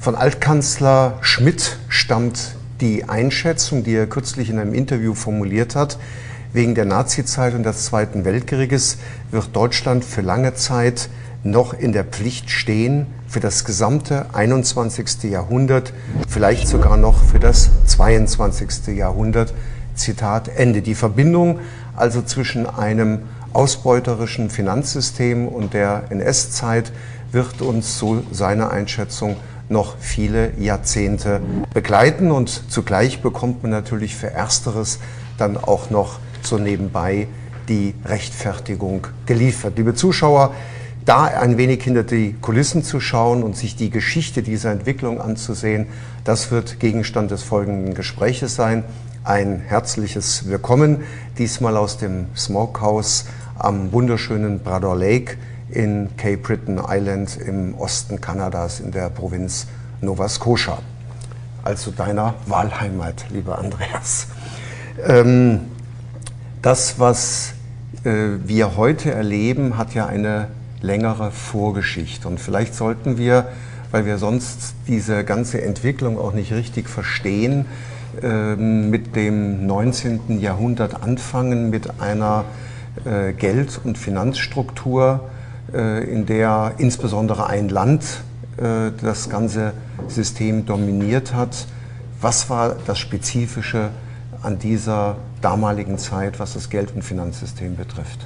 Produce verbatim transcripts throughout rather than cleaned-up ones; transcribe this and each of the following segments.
Von Altkanzler Schmidt stammt die Einschätzung, die er kürzlich in einem Interview formuliert hat: Wegen der Nazizeit und des Zweiten Weltkrieges wird Deutschland für lange Zeit noch in der Pflicht stehen, für das gesamte einundzwanzigste Jahrhundert, vielleicht sogar noch für das zweiundzwanzigste Jahrhundert. Zitat Ende. Die Verbindung also zwischen einem ausbeuterischen Finanzsystem und der N S-Zeit wird uns, so seine Einschätzung, noch viele Jahrzehnte begleiten, und zugleich bekommt man natürlich für Ersteres dann auch noch so nebenbei die Rechtfertigung geliefert. Liebe Zuschauer, da ein wenig hinter die Kulissen zu schauen und sich die Geschichte dieser Entwicklung anzusehen, das wird Gegenstand des folgenden Gespräches sein. Ein herzliches Willkommen, diesmal aus dem Smokehouse am wunderschönen Brador Lake in Cape Breton Island im Osten Kanadas in der Provinz Nova Scotia, also deiner Wahlheimat, lieber Andreas. Ähm, das, was äh, wir heute erleben, hat ja eine längere Vorgeschichte, und vielleicht sollten wir, weil wir sonst diese ganze Entwicklung auch nicht richtig verstehen, äh, mit dem neunzehnten Jahrhundert anfangen, mit einer äh, Geld- und Finanzstruktur, in der insbesondere ein Land äh, das ganze System dominiert hat. Was war das Spezifische an dieser damaligen Zeit, was das Geld- und Finanzsystem betrifft?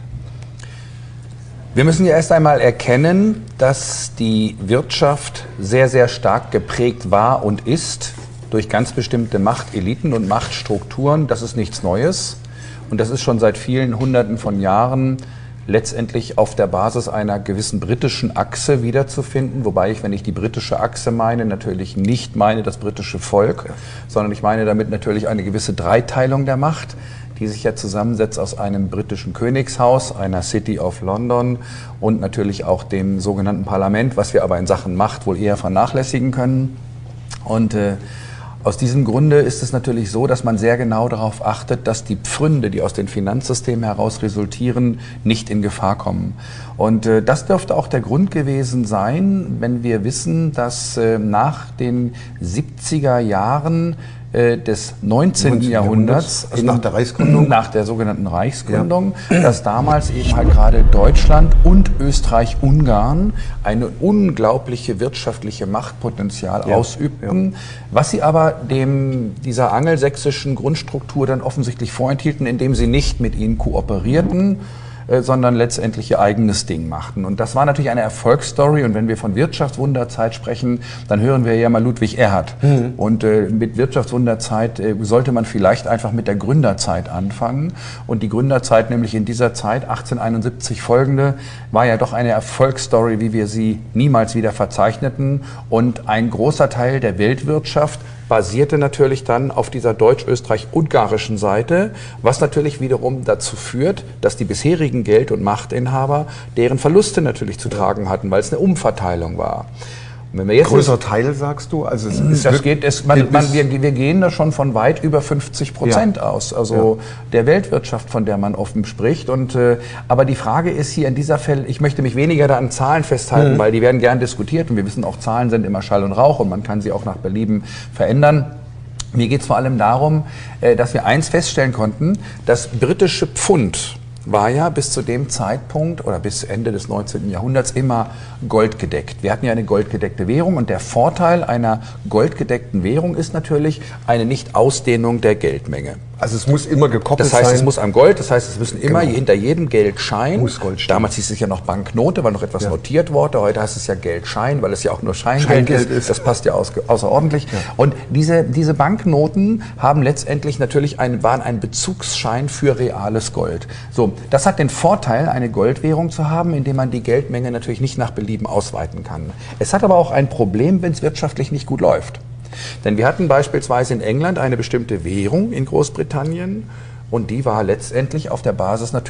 Wir müssen ja erst einmal erkennen, dass die Wirtschaft sehr, sehr stark geprägt war und ist durch ganz bestimmte Machteliten und Machtstrukturen. Das ist nichts Neues, und das ist schon seit vielen Hunderten von Jahren letztendlich auf der Basis einer gewissen britischen Achse wiederzufinden, wobei ich, wenn ich die britische Achse meine, natürlich nicht meine das britische Volk, ja, sondern ich meine damit natürlich eine gewisse Dreiteilung der Macht, die sich ja zusammensetzt aus einem britischen Königshaus, einer City of London und natürlich auch dem sogenannten Parlament, was wir aber in Sachen Macht wohl eher vernachlässigen können. Und äh, aus diesem Grunde ist es natürlich so, dass man sehr genau darauf achtet, dass die Pfründe, die aus den Finanzsystemen heraus resultieren, nicht in Gefahr kommen. Und äh, das dürfte auch der Grund gewesen sein, wenn wir wissen, dass äh, nach den siebziger Jahren äh, des neunzehnten Jahrhunderts, also nach der Reichsgründung, nach der sogenannten Reichsgründung, ja, dass damals eben halt gerade Deutschland und Österreich-Ungarn eine unglaubliche wirtschaftliche Machtpotenzial ja, ausübten, ja, was sie aber dem dieser angelsächsischen Grundstruktur dann offensichtlich vorenthielten, indem sie nicht mit ihnen kooperierten, sondern letztendlich ihr eigenes Ding machten. Und das war natürlich eine Erfolgsstory. Und wenn wir von Wirtschaftswunderzeit sprechen, dann hören wir ja mal Ludwig Erhard. Mhm. Und äh, mit Wirtschaftswunderzeit äh, sollte man vielleicht einfach mit der Gründerzeit anfangen. Und die Gründerzeit, nämlich in dieser Zeit, achtzehnhunderteinundsiebzig folgende, war ja doch eine Erfolgsstory, wie wir sie niemals wieder verzeichneten. Und ein großer Teil der Weltwirtschaft basierte natürlich dann auf dieser deutsch-österreich-ungarischen Seite, was natürlich wiederum dazu führt, dass die bisherigen Geld- und Machtinhaber deren Verluste natürlich zu tragen hatten, weil es eine Umverteilung war. Wenn wir jetzt größer Teil, sagst du? Also es ist das geht, es, man, man, wir, wir gehen da schon von weit über fünfzig Prozent ja. aus, also ja. der Weltwirtschaft, von der man offen spricht. Und, äh, aber die Frage ist hier in dieser Fälle, ich möchte mich weniger da an Zahlen festhalten, mhm. weil die werden gern diskutiert, und wir wissen auch, Zahlen sind immer Schall und Rauch und man kann sie auch nach Belieben verändern. Mir geht es vor allem darum, äh, dass wir eins feststellen konnten: Das britische Pfund war ja bis zu dem Zeitpunkt oder bis Ende des neunzehnten Jahrhunderts immer goldgedeckt. Wir hatten ja eine goldgedeckte Währung, und der Vorteil einer goldgedeckten Währung ist natürlich eine Nicht-Ausdehnung der Geldmenge. Also es muss immer gekoppelt sein. Das heißt, sein. es muss am Gold, das heißt, es müssen immer genau. hinter jedem Geldschein, muss Gold stehen. Damals hieß es ja noch Banknote, weil noch etwas ja. notiert wurde, heute heißt es ja Geldschein, weil es ja auch nur Scheingeld, Scheingeld ist. ist. Das passt ja aus, außerordentlich. Ja. Und diese, diese Banknoten haben letztendlich natürlich ein, waren ein Bezugsschein für reales Gold. So, das hat den Vorteil, eine Goldwährung zu haben, indem man die Geldmenge natürlich nicht nach Belieben ausweiten kann. Es hat aber auch ein Problem, wenn es wirtschaftlich nicht gut läuft. Denn wir hatten beispielsweise in England eine bestimmte Währung in Großbritannien, und die war letztendlich auf der Basis natürlich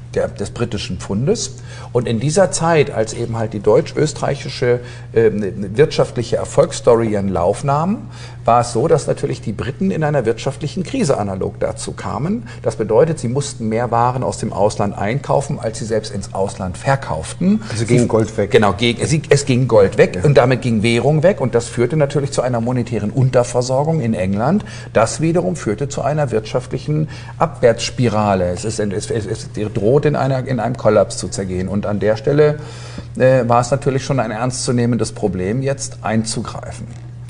Der, des britischen Pfundes. Und in dieser Zeit, als eben halt die deutsch-österreichische äh, wirtschaftliche Erfolgsstory ihren Lauf nahm, war es so, dass natürlich die Briten in einer wirtschaftlichen Krise analog dazu kamen. Das bedeutet, sie mussten mehr Waren aus dem Ausland einkaufen, als sie selbst ins Ausland verkauften. Also ging Gold weg. Genau, gegen, es, es ging Gold weg, ja. Und damit ging Währung weg, und das führte natürlich zu einer monetären Unterversorgung in England. Das wiederum führte zu einer wirtschaftlichen Abwärtsspirale. Es, ist, es, es, es droht in, einer, in einem Kollaps zu zergehen, und an der Stelle äh, war es natürlich schon ein ernstzunehmendes Problem, jetzt einzugreifen.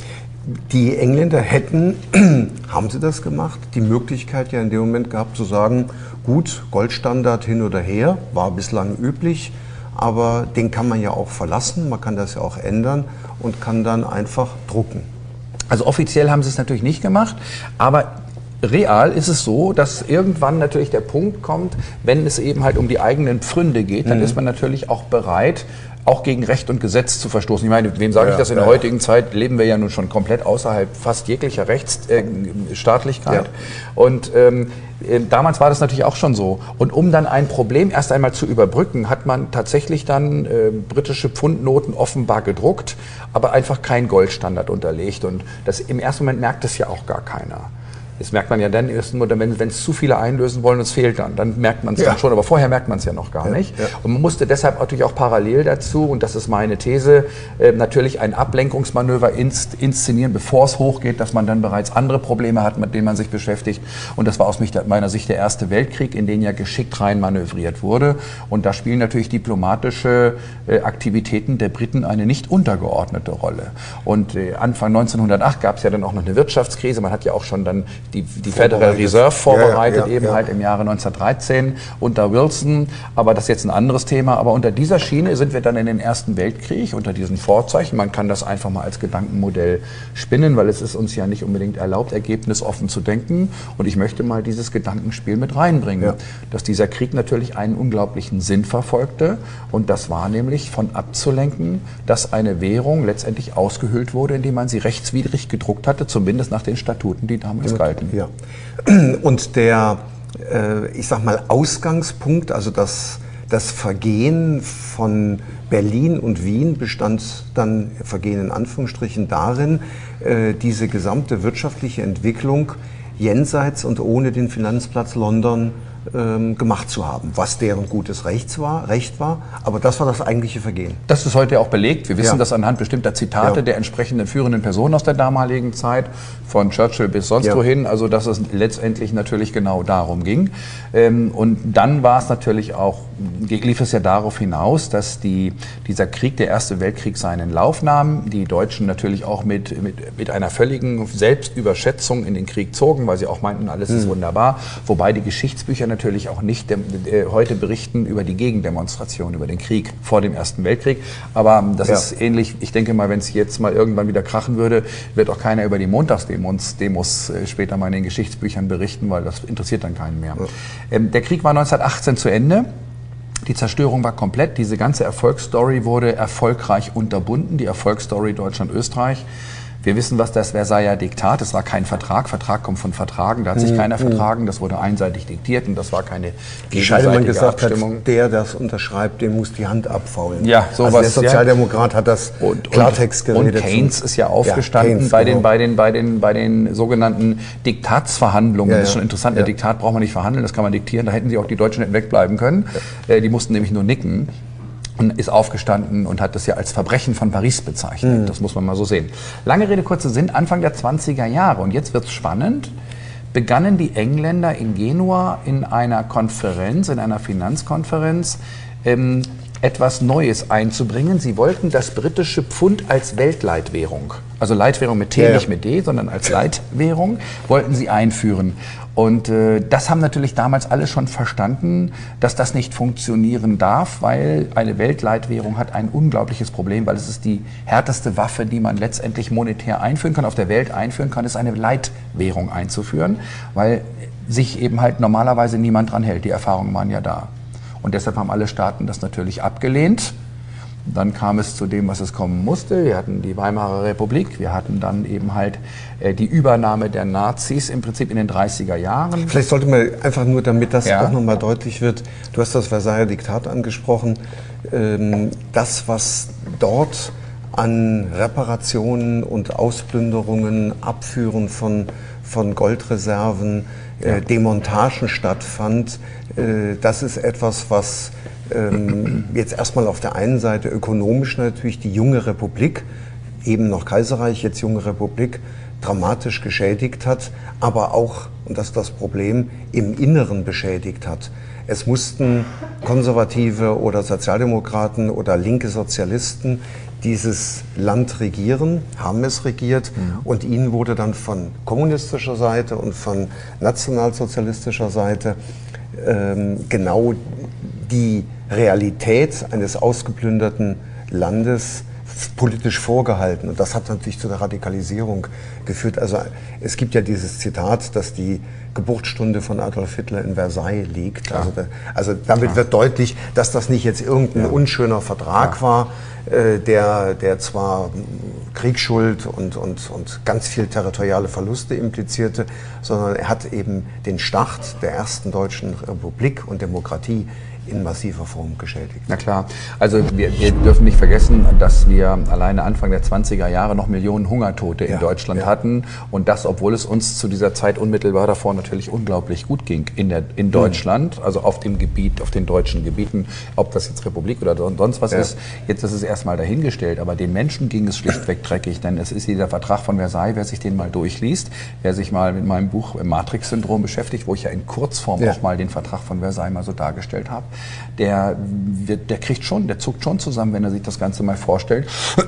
Die Engländer hätten, haben sie das gemacht, die Möglichkeit ja in dem Moment gehabt zu sagen, gut, Goldstandard hin oder her, war bislang üblich, aber den kann man ja auch verlassen, man kann das ja auch ändern und kann dann einfach drucken. Also offiziell haben sie es natürlich nicht gemacht, aber real ist es so, dass irgendwann natürlich der Punkt kommt, wenn es eben halt um die eigenen Pfründe geht, dann mhm. ist man natürlich auch bereit, auch gegen Recht und Gesetz zu verstoßen. Ich meine, wem sage ja, ich das? In ja, der heutigen ja. Zeit leben wir ja nun schon komplett außerhalb fast jeglicher Rechtsstaatlichkeit. Äh, ja. Und ähm, äh, damals war das natürlich auch schon so. Und um dann ein Problem erst einmal zu überbrücken, hat man tatsächlich dann äh, britische Pfundnoten offenbar gedruckt, aber einfach keinen Goldstandard unterlegt. Und das, im ersten Moment merkt es ja auch gar keiner. Das merkt man ja dann erst nur, wenn es zu viele einlösen wollen und es fehlt dann. Dann merkt man es ja. dann schon, aber vorher merkt man es ja noch gar ja, nicht. Ja. Und man musste deshalb natürlich auch parallel dazu, und das ist meine These, äh, natürlich ein Ablenkungsmanöver inst, inszenieren, bevor es hochgeht, dass man dann bereits andere Probleme hat, mit denen man sich beschäftigt. Und das war aus meiner Sicht der Erste Weltkrieg, in den ja geschickt rein manövriert wurde. Und da spielen natürlich diplomatische äh, Aktivitäten der Briten eine nicht untergeordnete Rolle. Und äh, Anfang neunzehnhundertacht gab es ja dann auch noch eine Wirtschaftskrise. Man hat ja auch schon dann die, die Federal Reserve vorbereitet, ja, ja, ja, eben ja. halt im Jahre neunzehnhundertdreizehn unter Wilson. Aber das ist jetzt ein anderes Thema. Aber unter dieser Schiene sind wir dann in den Ersten Weltkrieg, unter diesen Vorzeichen. Man kann das einfach mal als Gedankenmodell spinnen, weil es ist uns ja nicht unbedingt erlaubt, ergebnisoffen zu denken. Und ich möchte mal dieses Gedankenspiel mit reinbringen, ja. dass dieser Krieg natürlich einen unglaublichen Sinn verfolgte. Und das war nämlich von abzulenken, dass eine Währung letztendlich ausgehöhlt wurde, indem man sie rechtswidrig gedruckt hatte, zumindest nach den Statuten, die damals galten. Ja. Und der, äh, ich sag mal, Ausgangspunkt, also das, das Vergehen von Berlin und Wien bestand dann, Vergehen in Anführungsstrichen, darin, äh, diese gesamte wirtschaftliche Entwicklung jenseits und ohne den Finanzplatz London ähm, gemacht zu haben, was deren gutes Recht war, Recht war, aber das war das eigentliche Vergehen. Das ist heute auch belegt. Wir wissen ja. das anhand bestimmter Zitate ja. der entsprechenden führenden Personen aus der damaligen Zeit, von Churchill bis sonst ja. wohin, also dass es letztendlich natürlich genau darum ging. Ähm, und dann war es natürlich auch, lief es ja darauf hinaus, dass die, dieser Krieg, der Erste Weltkrieg, seinen Lauf nahm. Die Deutschen natürlich auch mit, mit, mit einer völligen Selbstüberschätzung in den Krieg zogen, weil sie auch meinten, alles mhm. ist wunderbar, wobei die Geschichtsbücher natürlich auch nicht äh, heute berichten über die Gegendemonstration, über den Krieg vor dem Ersten Weltkrieg. Aber das ja. ist ähnlich, ich denke mal, wenn es jetzt mal irgendwann wieder krachen würde, wird auch keiner über die Montagsdemos Demos, äh, später mal in den Geschichtsbüchern berichten, weil das interessiert dann keinen mehr. Ja. Ähm, der Krieg war neunzehnhundertachtzehn zu Ende. Die Zerstörung war komplett. Diese ganze Erfolgsstory wurde erfolgreich unterbunden. Die Erfolgsstory Deutschland-Österreich. Wir wissen, was das Versailler Diktat, es war kein Vertrag, Vertrag kommt von Vertragen, da hat sich keiner vertragen, das wurde einseitig diktiert und das war keine gegenseitige gesagt Abstimmung. Hat, der das unterschreibt, dem muss die Hand abfaulen. Ja, sowas, also der Sozialdemokrat ja. hat das und, Klartext geredet. Und Keynes ist ja aufgestanden ja, Keynes, bei, den, genau. bei, den, bei, den, bei den sogenannten Diktatsverhandlungen. Ja, das ist schon interessant, ja. ein Diktat braucht man nicht verhandeln, das kann man diktieren, da hätten sie auch die Deutschen nicht wegbleiben können. Ja. Die mussten nämlich nur nicken. Und ist aufgestanden und hat das ja als Verbrechen von Paris bezeichnet. Mhm. Das muss man mal so sehen. Lange Rede, kurzer Sinn, Anfang der zwanziger Jahre. Und jetzt wird es spannend. Begannen die Engländer in Genua in einer Konferenz, in einer Finanzkonferenz, ähm, etwas Neues einzubringen. Sie wollten das britische Pfund als Weltleitwährung, also Leitwährung mit T, ja. nicht mit D, sondern als Leitwährung, wollten sie einführen. Und äh, das haben natürlich damals alle schon verstanden, dass das nicht funktionieren darf, weil eine Weltleitwährung hat ein unglaubliches Problem, weil es ist die härteste Waffe, die man letztendlich monetär einführen kann, auf der Welt einführen kann, ist eine Leitwährung einzuführen, weil sich eben halt normalerweise niemand dran hält. Die Erfahrungen waren ja da. Und deshalb haben alle Staaten das natürlich abgelehnt. Dann kam es zu dem, was es kommen musste. Wir hatten die Weimarer Republik, wir hatten dann eben halt äh, die Übernahme der Nazis im Prinzip in den dreißiger Jahren. Vielleicht sollte man einfach nur, damit das Ja. auch nochmal deutlich wird, du hast das Versailler Diktat angesprochen, ähm, das, was dort an Reparationen und Ausplünderungen, Abführen von, von Goldreserven, Ja. äh, Demontagen stattfand, äh, das ist etwas, was ähm, jetzt erstmal auf der einen Seite ökonomisch natürlich die junge Republik, eben noch Kaiserreich, jetzt junge Republik, dramatisch geschädigt hat, aber auch, und das ist das Problem, im Inneren beschädigt hat. Es mussten Konservative oder Sozialdemokraten oder linke Sozialisten dieses Land regieren, haben es regiert, mhm. und ihnen wurde dann von kommunistischer Seite und von nationalsozialistischer Seite ähm, genau die Realität eines ausgeplünderten Landes politisch vorgehalten. Und das hat natürlich zu der Radikalisierung geführt. Also es gibt ja dieses Zitat, dass die Geburtsstunde von Adolf Hitler in Versailles liegt. Also, da, also damit Klar. wird deutlich, dass das nicht jetzt irgendein ja. unschöner Vertrag ja. war, äh, der, der zwar Kriegsschuld und, und, und ganz viel territoriale Verluste implizierte, sondern er hat eben den Start der ersten deutschen Republik und Demokratie in massiver Form geschädigt. Na klar, also wir, wir dürfen nicht vergessen, dass wir alleine Anfang der zwanziger Jahre noch Millionen Hungertote in ja, Deutschland ja. hatten, und das, obwohl es uns zu dieser Zeit unmittelbar davor natürlich unglaublich gut ging in, der, in Deutschland, mhm. also auf dem Gebiet, auf den deutschen Gebieten, ob das jetzt Republik oder sonst was ja. ist, jetzt ist es erstmal dahingestellt, aber den Menschen ging es schlichtweg dreckig, denn es ist dieser Vertrag von Versailles, wer sich den mal durchliest, wer sich mal mit meinem Buch Matrix-Syndrom beschäftigt, wo ich ja in Kurzform ja. auch mal den Vertrag von Versailles mal so dargestellt habe, Der, der kriegt schon, der zuckt schon zusammen, wenn er sich das Ganze mal vorstellt,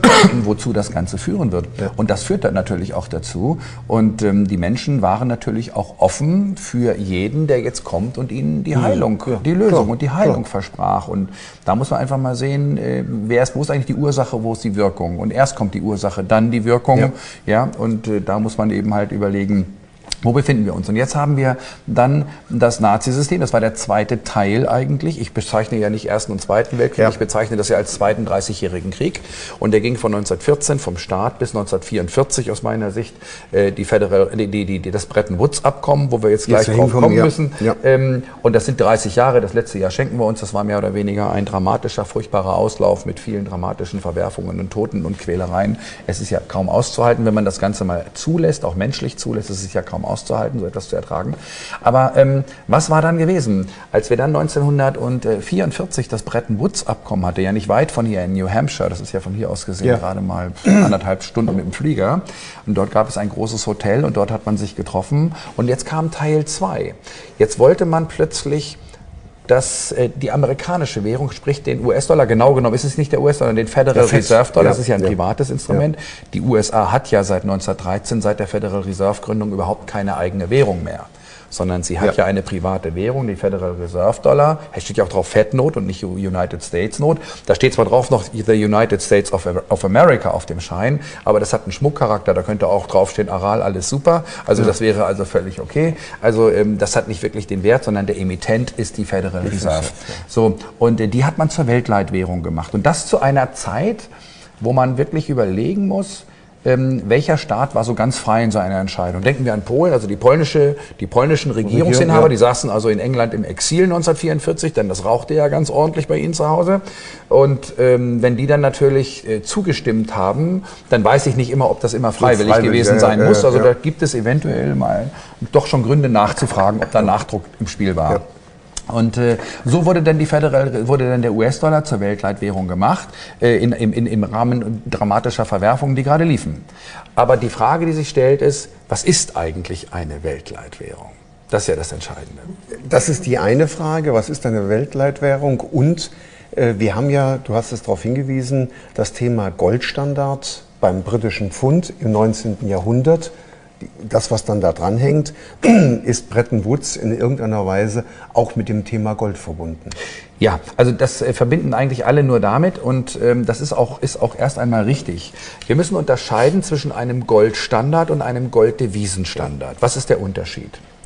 wozu das Ganze führen wird. Ja. Und das führt dann natürlich auch dazu. Und ähm, die Menschen waren natürlich auch offen für jeden, der jetzt kommt und ihnen die Heilung, ja, die Lösung klar, und die Heilung klar. versprach. Und da muss man einfach mal sehen, äh, wer ist, wo ist eigentlich die Ursache, wo ist die Wirkung? Und erst kommt die Ursache, dann die Wirkung. Ja. Ja, und äh, da muss man eben halt überlegen, wo befinden wir uns? Und jetzt haben wir dann das Nazisystem, das war der zweite Teil eigentlich. Ich bezeichne ja nicht Ersten und Zweiten Weltkrieg, ja. ich bezeichne das ja als Zweiten dreißigjährigen Krieg. Und der ging von neunzehnhundertvierzehn, vom Start, bis neunzehnhundertvierundvierzig aus meiner Sicht, äh, die Federal, die, die, die, das Bretton-Woods-Abkommen, wo wir jetzt gleich jetzt drauf kommen ja. müssen. Ja. Ähm, und das sind dreißig Jahre, das letzte Jahr schenken wir uns. Das war mehr oder weniger ein dramatischer, furchtbarer Auslauf mit vielen dramatischen Verwerfungen und Toten und Quälereien. Es ist ja kaum auszuhalten, wenn man das Ganze mal zulässt, auch menschlich zulässt, es ist ja kaum auszuhalten, so etwas zu ertragen. Aber ähm, was war dann gewesen? Als wir dann neunzehnhundertvierundvierzig das Bretton-Woods-Abkommen hatte, ja nicht weit von hier in New Hampshire, das ist ja von hier aus gesehen ja. gerade mal anderthalb Stunden mit dem Flieger, und dort gab es ein großes Hotel und dort hat man sich getroffen, und jetzt kam Teil zwei. Jetzt wollte man plötzlich dass äh, die amerikanische Währung, sprich den U S-Dollar, genau genommen ist es nicht der U S-Dollar, den Federal Reserve Dollar, ja, das ist ja ein ja. privates Instrument. Ja. Die U S A hat ja seit neunzehnhundertdreizehn, seit der Federal Reserve-Gründung überhaupt keine eigene Währung mehr, sondern sie hat ja. ja eine private Währung, die Federal Reserve Dollar. Da steht ja auch drauf Fed Note und nicht United States Note. Da steht zwar drauf noch The United States of, of America auf dem Schein, aber das hat einen Schmuckcharakter, da könnte auch draufstehen Aral, alles super. Also ja. das wäre also völlig okay. Also ähm, das hat nicht wirklich den Wert, sondern der Emittent ist die Federal Reserve. So, und äh, die hat man zur Weltleitwährung gemacht. Und das zu einer Zeit, wo man wirklich überlegen muss, Ähm, welcher Staat war so ganz frei in seiner Entscheidung? Denken wir an Polen, also die polnische, die polnischen Regierungsinhaber, die saßen also in England im Exil neunzehnhundertvierundvierzig, denn das rauchte ja ganz ordentlich bei ihnen zu Hause. Und ähm, wenn die dann natürlich äh, zugestimmt haben, dann weiß ich nicht immer, ob das immer freiwillig, freiwillig gewesen ja, sein ja, muss. Also ja. da gibt es eventuell mal doch schon Gründe nachzufragen, ob da Nachdruck im Spiel war. Ja. Und äh, so wurde dann die Federal, wurde dann der U S-Dollar zur Weltleitwährung gemacht, äh, in, in, im Rahmen dramatischer Verwerfungen, die gerade liefen. Aber die Frage, die sich stellt, ist, was ist eigentlich eine Weltleitwährung? Das ist ja das Entscheidende. Das ist die eine Frage, was ist eine Weltleitwährung? Und äh, wir haben ja, du hast es darauf hingewiesen, das Thema Goldstandard beim britischen Pfund im neunzehnten Jahrhundert. Das, was dann da dran hängt, ist Bretton Woods in irgendeiner Weise auch mit dem Thema Gold verbunden. Ja, also das äh, verbinden eigentlich alle nur damit, und ähm, das ist auch, ist auch erst einmal richtig. Wir müssen unterscheiden zwischen einem Goldstandard und einem Golddevisenstandard. Was ist der Unterschied?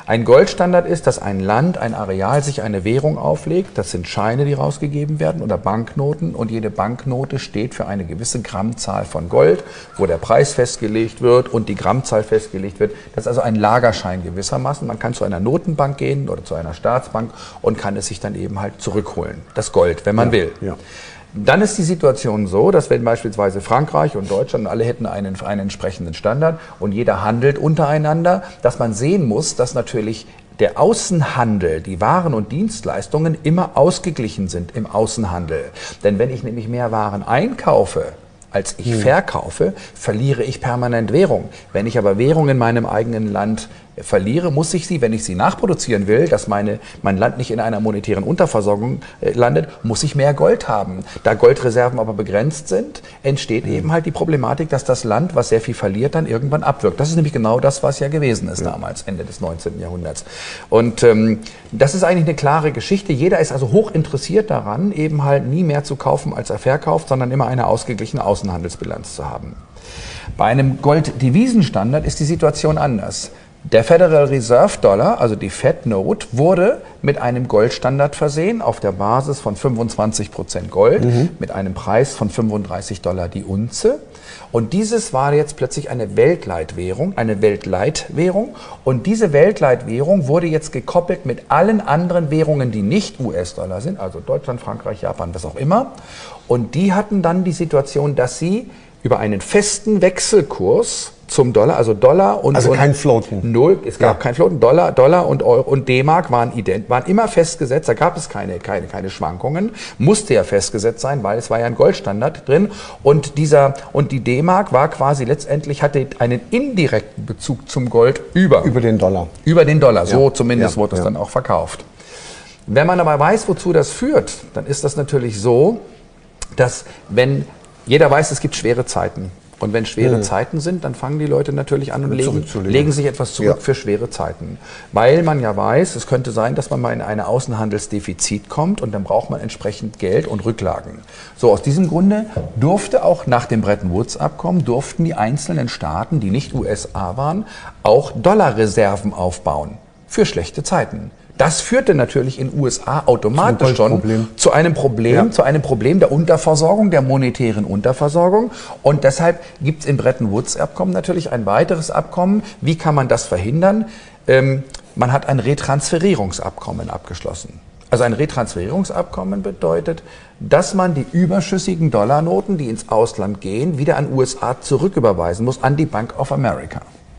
Ein Goldstandard ist, dass ein Land, ein Areal sich eine Währung auflegt. Das sind Scheine, die rausgegeben werden oder Banknoten. Und jede Banknote steht für eine gewisse Grammzahl von Gold, wo der Preis festgelegt wird und die Grammzahl festgelegt wird. Das ist also ein Lagerschein gewissermaßen. Man kann zu einer Notenbank gehen oder zu einer Staatsbank und kann es sich dann eben halt zurückholen. Das Gold, wenn man ja, will. Ja. Dann ist die Situation so, dass wenn beispielsweise Frankreich und Deutschland alle hätten einen, einen entsprechenden Standard und jeder handelt untereinander, dass man sehen muss, dass natürlich der Außenhandel, die Waren und Dienstleistungen immer ausgeglichen sind im Außenhandel. Denn wenn ich nämlich mehr Waren einkaufe, als ich hm. verkaufe, verliere ich permanent Währung. Wenn ich aber Währung in meinem eigenen Land verliere, muss ich sie, wenn ich sie nachproduzieren will, dass meine, mein Land nicht in einer monetären Unterversorgung äh, landet, muss ich mehr Gold haben. Da Goldreserven aber begrenzt sind, entsteht mhm. eben halt die Problematik, dass das Land, was sehr viel verliert, dann irgendwann abwirkt. Das ist nämlich genau das, was ja gewesen ist ja. damals, Ende des neunzehnten Jahrhunderts. Und ähm, das ist eigentlich eine klare Geschichte. Jeder ist also hoch interessiert daran, eben halt nie mehr zu kaufen, als er verkauft, sondern immer eine ausgeglichene Außenhandelsbilanz zu haben. Bei einem Golddevisenstandard ist die Situation anders. Der Federal Reserve Dollar, also die Fed Note, wurde mit einem Goldstandard versehen auf der Basis von fünfundzwanzig Prozent Gold mhm. mit einem Preis von fünfunddreißig Dollar die Unze. Und dieses war jetzt plötzlich eine Weltleitwährung, eine Weltleitwährung. Und diese Weltleitwährung wurde jetzt gekoppelt mit allen anderen Währungen, die nicht U S-Dollar sind, also Deutschland, Frankreich, Japan, was auch immer. Und die hatten dann die Situation, dass sie über einen festen Wechselkurs zum Dollar, also Dollar und... Also und kein Floaten. Null, es gab ja. kein Floaten. Dollar, Dollar und Euro und D-Mark waren ident, waren immer festgesetzt, da gab es keine, keine, keine Schwankungen, musste ja festgesetzt sein, weil es war ja ein Goldstandard drin und dieser, und die D-Mark war quasi letztendlich, hatte einen indirekten Bezug zum Gold über... Über den Dollar. Über den Dollar, so ja. zumindest ja. wurde es ja. dann auch verkauft. Wenn man aber weiß, wozu das führt, dann ist das natürlich so, dass wenn, jeder weiß, es gibt schwere Zeiten. Und wenn schwere mhm. Zeiten sind, dann fangen die Leute natürlich an und legen, legen sich etwas zurück ja. für schwere Zeiten. Weil man ja weiß, es könnte sein, dass man mal in ein Außenhandelsdefizit kommt und dann braucht man entsprechend Geld und Rücklagen. So, aus diesem Grunde durfte auch nach dem Bretton-Woods-Abkommen, durften die einzelnen Staaten, die nicht U S A waren, auch Dollarreserven aufbauen für schlechte Zeiten. Das führte natürlich in den U S A automatisch schon zu einem Problem, ja. zu einem Problem der Unterversorgung, der monetären Unterversorgung. Und deshalb gibt es im Bretton-Woods-Abkommen natürlich ein weiteres Abkommen. Wie kann man das verhindern? Ähm, man hat ein Retransferierungsabkommen abgeschlossen. Also ein Retransferierungsabkommen bedeutet, dass man die überschüssigen Dollarnoten, die ins Ausland gehen, wieder an U S A zurücküberweisen muss, an die Bank of America.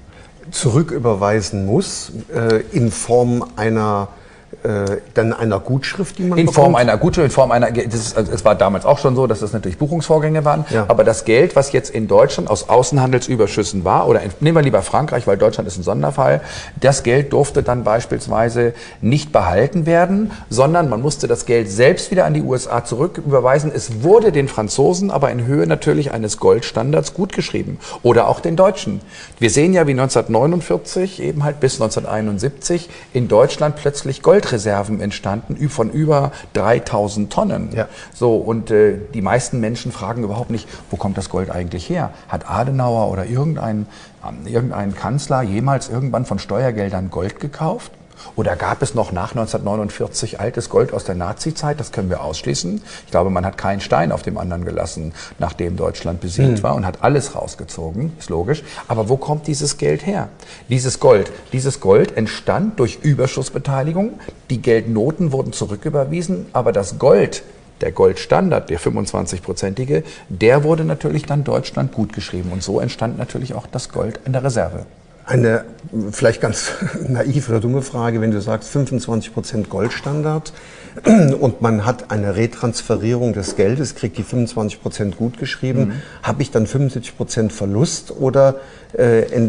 Zurücküberweisen muss, äh, in Form einer, äh, dann einer Gutschrift, die man In bekommt? Form einer Gutschrift, in Form einer, das ist, also es war damals auch schon so, dass das natürlich Buchungsvorgänge waren, ja. aber das Geld, was jetzt in Deutschland aus Außenhandelsüberschüssen war, oder in, nehmen wir lieber Frankreich, weil Deutschland ist ein Sonderfall, das Geld durfte dann beispielsweise nicht behalten werden, sondern man musste das Geld selbst wieder an die U S A zurücküberweisen. Es wurde den Franzosen aber in Höhe natürlich eines Goldstandards gutgeschrieben oder auch den Deutschen. Wir sehen ja, wie neunzehnhundertneunundvierzig, eben halt bis neunzehnhunderteinundsiebzig in Deutschland plötzlich Goldreserven entstanden von über dreitausend Tonnen. Ja. So, und äh, die meisten Menschen fragen überhaupt nicht, wo kommt das Gold eigentlich her? Hat Adenauer oder irgendein, äh, irgendein Kanzler jemals irgendwann von Steuergeldern Gold gekauft? Oder gab es noch nach neunzehnhundertneunundvierzig altes Gold aus der Nazizeit? Das können wir ausschließen. Ich glaube, man hat keinen Stein auf dem anderen gelassen, nachdem Deutschland besiegt mhm. war und hat alles rausgezogen, ist logisch. Aber wo kommt dieses Geld her? Dieses Gold, dieses Gold entstand durch Überschussbeteiligung. Die Geldnoten wurden zurücküberwiesen, aber das Gold, der Goldstandard, der fünfundzwanzig-prozentige, der wurde natürlich dann Deutschland gutgeschrieben. Und so entstand natürlich auch das Gold in der Reserve. Eine vielleicht ganz naive oder dumme Frage, wenn du sagst fünfundzwanzig Prozent Goldstandard und man hat eine Retransferierung des Geldes, kriegt die fünfundzwanzig Prozent gut geschrieben, mhm. habe ich dann fünfundsiebzig Prozent Verlust oder äh, ent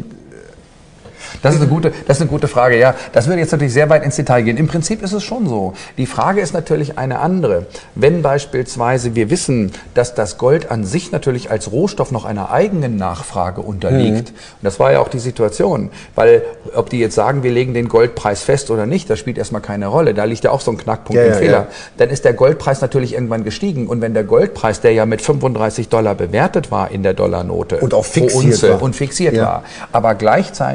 Das ist eine gute, das ist eine gute Frage, ja. Das würde jetzt natürlich sehr weit ins Detail gehen. Im Prinzip ist es schon so. Die Frage ist natürlich eine andere. Wenn beispielsweise wir wissen, dass das Gold an sich natürlich als Rohstoff noch einer eigenen Nachfrage unterliegt, mhm. und das war ja auch die Situation, weil ob die jetzt sagen, wir legen den Goldpreis fest oder nicht, das spielt erstmal keine Rolle. Da liegt ja auch so ein Knackpunkt ja, im ja, Fehler. Ja. Dann ist der Goldpreis natürlich irgendwann gestiegen. Und wenn der Goldpreis, der ja mit fünfunddreißig Dollar bewertet war in der Dollarnote und auch fixiert war, und fixiert ja. war, aber gleichzeitig in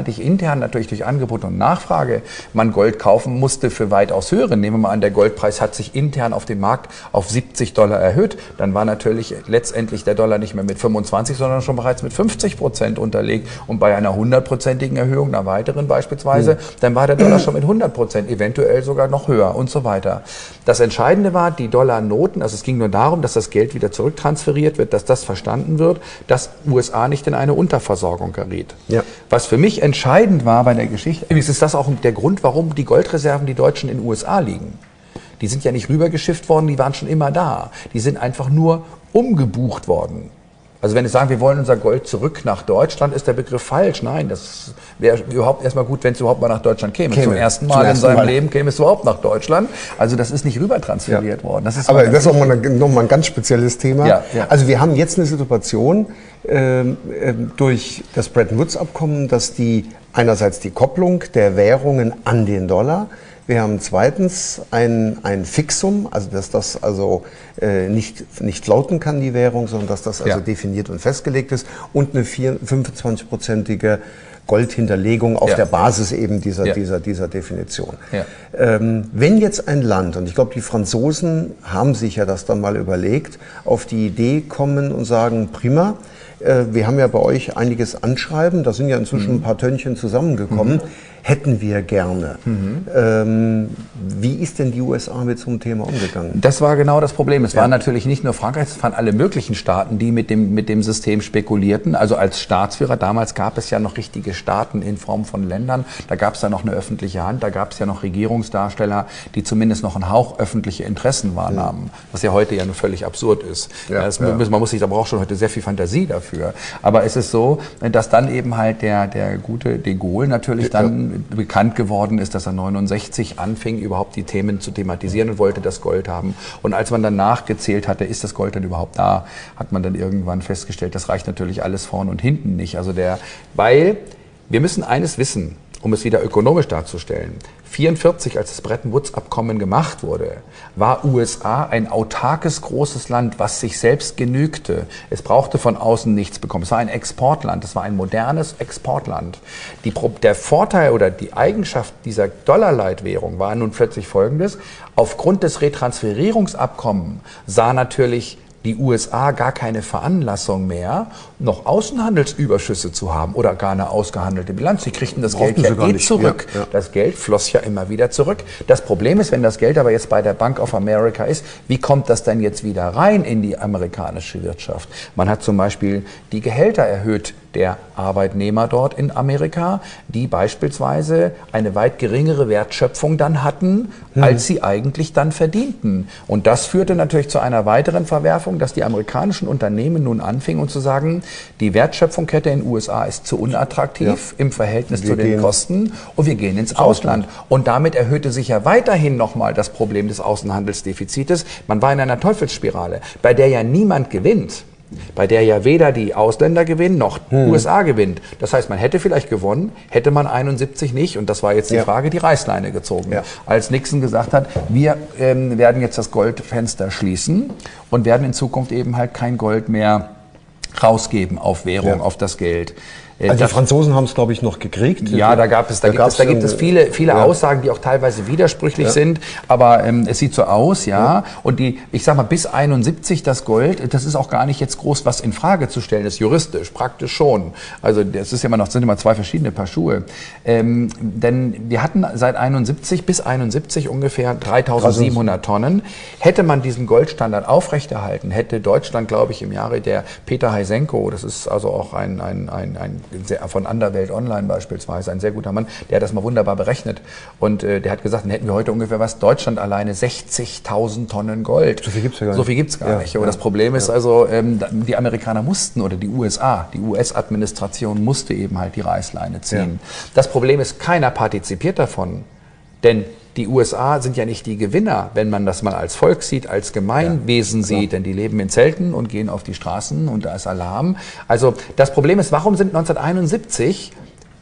intern natürlich durch Angebot und Nachfrage man Gold kaufen musste für weitaus höhere. Nehmen wir mal an, der Goldpreis hat sich intern auf dem Markt auf siebzig Dollar erhöht. Dann war natürlich letztendlich der Dollar nicht mehr mit fünfundzwanzig, sondern schon bereits mit fünfzig Prozent unterlegt. Und bei einer hundertprozentigen Erhöhung, einer weiteren beispielsweise, mhm. dann war der Dollar schon mit hundert Prozent, eventuell sogar noch höher und so weiter. Das Entscheidende war, die Dollarnoten, also es ging nur darum, dass das Geld wieder zurücktransferiert wird, dass das verstanden wird, dass U S A nicht in eine Unterversorgung gerät. Ja. Was für mich entscheidend war bei der Geschichte, ist das auch der Grund, warum die Goldreserven, die Deutschen in den U S A liegen. Die sind ja nicht rübergeschifft worden, die waren schon immer da. Die sind einfach nur umgebucht worden. Also wenn Sie sagen, wir wollen unser Gold zurück nach Deutschland, ist der Begriff falsch. Nein, das wäre überhaupt erstmal gut, wenn es überhaupt mal nach Deutschland käme. käme. Zum ersten Mal Zum ersten in seinem Mal. Leben käme es überhaupt nach Deutschland. Also das ist nicht rübertransferiert ja. worden. Das ist Aber das ist nochmal noch ein ganz spezielles Thema. Ja, ja. Also wir haben jetzt eine Situation äh, äh, durch das Bretton Woods-Abkommen, dass die einerseits die Kopplung der Währungen an den Dollar. Wir haben zweitens ein, ein Fixum, also dass das also äh, nicht, nicht floaten kann, die Währung, sondern dass das also ja. definiert und festgelegt ist und eine fünfundzwanzig-prozentige Goldhinterlegung auf ja. der Basis eben dieser, ja. dieser, dieser Definition. Ja. Ähm, wenn jetzt ein Land, und ich glaube, die Franzosen haben sich ja das dann mal überlegt, auf die Idee kommen und sagen, prima, äh, wir haben ja bei euch einiges Anschreiben, da sind ja inzwischen mhm. ein paar Tönnchen zusammengekommen, mhm. hätten wir gerne. Mhm. Ähm, wie ist denn die U S A mit so einem Thema umgegangen? Das war genau das Problem. Es ja. waren natürlich nicht nur Frankreich, es waren alle möglichen Staaten, die mit dem, mit dem System spekulierten. Also als Staatsführer, damals gab es ja noch richtige Staaten in Form von Ländern. Da gab es ja noch eine öffentliche Hand, da gab es ja noch Regierungsdarsteller, die zumindest noch einen Hauch öffentliche Interessen wahrnahmen. Mhm. Was ja heute ja nur völlig absurd ist. Ja, das, ja. Man muss sich, da braucht schon heute sehr viel Fantasie dafür. Aber es ist so, dass dann eben halt der, der gute de Gaulle natürlich dann ja. bekannt geworden ist, dass er neunundsechzig anfing, überhaupt die Themen zu thematisieren und wollte das Gold haben. Und als man dann nachgezählt hatte, ist das Gold denn überhaupt da, hat man dann irgendwann festgestellt, das reicht natürlich alles vorn und hinten nicht. Also der, weil wir müssen eines wissen, um es wieder ökonomisch darzustellen. vierundvierzig, als das Bretton Woods-Abkommen gemacht wurde, war U S A ein autarkes, großes Land, was sich selbst genügte. Es brauchte von außen nichts bekommen. Es war ein Exportland, es war ein modernes Exportland. Die, der Vorteil oder die Eigenschaft dieser Dollarleitwährung war nun plötzlich folgendes. Aufgrund des Retransferierungsabkommens sah natürlich die U S A gar keine Veranlassung mehr, noch Außenhandelsüberschüsse zu haben oder gar eine ausgehandelte Bilanz. Sie kriegten das Geld ja eh zurück. Ja, ja. Das Geld floss ja immer wieder zurück. Das Problem ist, wenn das Geld aber jetzt bei der Bank of America ist, wie kommt das denn jetzt wieder rein in die amerikanische Wirtschaft? Man hat zum Beispiel die Gehälter erhöht der Arbeitnehmer dort in Amerika, die beispielsweise eine weit geringere Wertschöpfung dann hatten, hm. als sie eigentlich dann verdienten. Und das führte natürlich zu einer weiteren Verwerfung, dass die amerikanischen Unternehmen nun anfingen und zu sagen, die Wertschöpfungskette in den U S A ist zu unattraktiv ja. im Verhältnis wir zu den Kosten und wir gehen ins Ausland. Und damit erhöhte sich ja weiterhin nochmal das Problem des Außenhandelsdefizites. Man war in einer Teufelsspirale, bei der ja niemand gewinnt. Bei der ja weder die Ausländer gewinnen, noch die hm. U S A gewinnt. Das heißt, man hätte vielleicht gewonnen, hätte man einundsiebzig nicht, und das war jetzt die ja. Frage, die Reißleine gezogen. Ja. Als Nixon gesagt hat, wir ähm, werden jetzt das Goldfenster schließen und werden in Zukunft eben halt kein Gold mehr rausgeben auf Währung, ja. auf das Geld. Also die Franzosen haben es, glaube ich, noch gekriegt. Ja, da gab es, da, da, gibt, es, da gibt es viele, viele ja. Aussagen, die auch teilweise widersprüchlich ja. sind. Aber ähm, es sieht so aus, ja. ja. Und die, ich sag mal, bis einundsiebzig das Gold, das ist auch gar nicht jetzt groß was in Frage zu stellen. Das ist juristisch, praktisch schon. Also das ist ja immer noch, sind immer zwei verschiedene Paar Schuhe. Ähm, denn wir hatten seit einundsiebzig bis einundsiebzig ungefähr dreitausendsiebenhundert Tonnen. Hätte man diesen Goldstandard aufrechterhalten, hätte Deutschland, glaube ich, im Jahre der Peter Heisenko, das ist also auch ein, ein, ein, ein von Underwelt Online beispielsweise, ein sehr guter Mann, der hat das mal wunderbar berechnet. Und äh, der hat gesagt, dann hätten wir heute ungefähr was, Deutschland alleine sechzigtausend Tonnen Gold. So viel gibt es ja gar nicht. So viel gibt's gar ja, nicht. Aber ja, das Problem ist ja. also, ähm, die Amerikaner mussten, oder die U S A, die U S-Administration musste eben halt die Reißleine ziehen. Ja. Das Problem ist, keiner partizipiert davon. Denn die U S A sind ja nicht die Gewinner, wenn man das mal als Volk sieht, als Gemeinwesen ja, sieht, denn die leben in Zelten und gehen auf die Straßen und da ist Alarm. Also das Problem ist, warum sind neunzehnhunderteinundsiebzig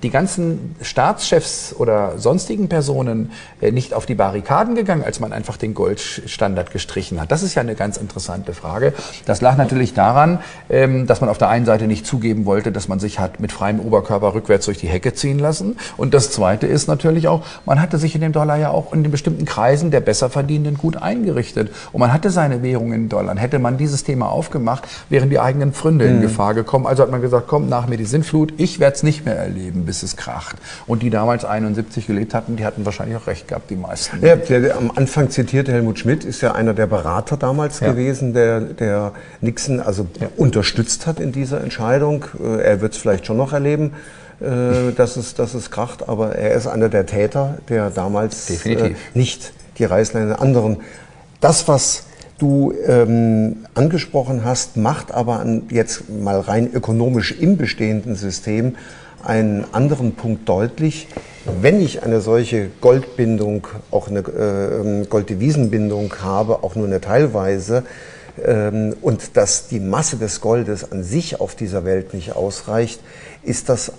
die ganzen Staatschefs oder sonstigen Personen äh, nicht auf die Barrikaden gegangen, als man einfach den Goldstandard gestrichen hat? Das ist ja eine ganz interessante Frage. Das lag natürlich daran, ähm, dass man auf der einen Seite nicht zugeben wollte, dass man sich hat mit freiem Oberkörper rückwärts durch die Hecke ziehen lassen. Und das Zweite ist natürlich auch, man hatte sich in dem Dollar ja auch in den bestimmten Kreisen der Besserverdienenden gut eingerichtet. Und man hatte seine Währung in Dollar. Hätte man dieses Thema aufgemacht, wären die eigenen Pfründe mhm. in Gefahr gekommen. Also hat man gesagt, komm, nach mir die Sintflut, ich werde es nicht mehr erleben, bis es kracht. Und die damals einundsiebzig gelebt hatten, die hatten wahrscheinlich auch recht gehabt, die meisten. Ja, der, der am Anfang zitierte Helmut Schmidt ist ja einer der Berater damals ja. gewesen, der, der Nixon also ja. unterstützt hat in dieser Entscheidung. Er wird es vielleicht schon noch erleben, dass es, dass es kracht, aber er ist einer der Täter, der damals äh, nicht die Reißleine anderen. Das, was du ähm, angesprochen hast, macht aber an, jetzt mal rein ökonomisch im bestehenden System einen anderen Punkt deutlich. Wenn ich eine solche Goldbindung, auch eine äh, Golddevisenbindung habe, auch nur eine teilweise, ähm, und dass die Masse des Goldes an sich auf dieser Welt nicht ausreicht, ist das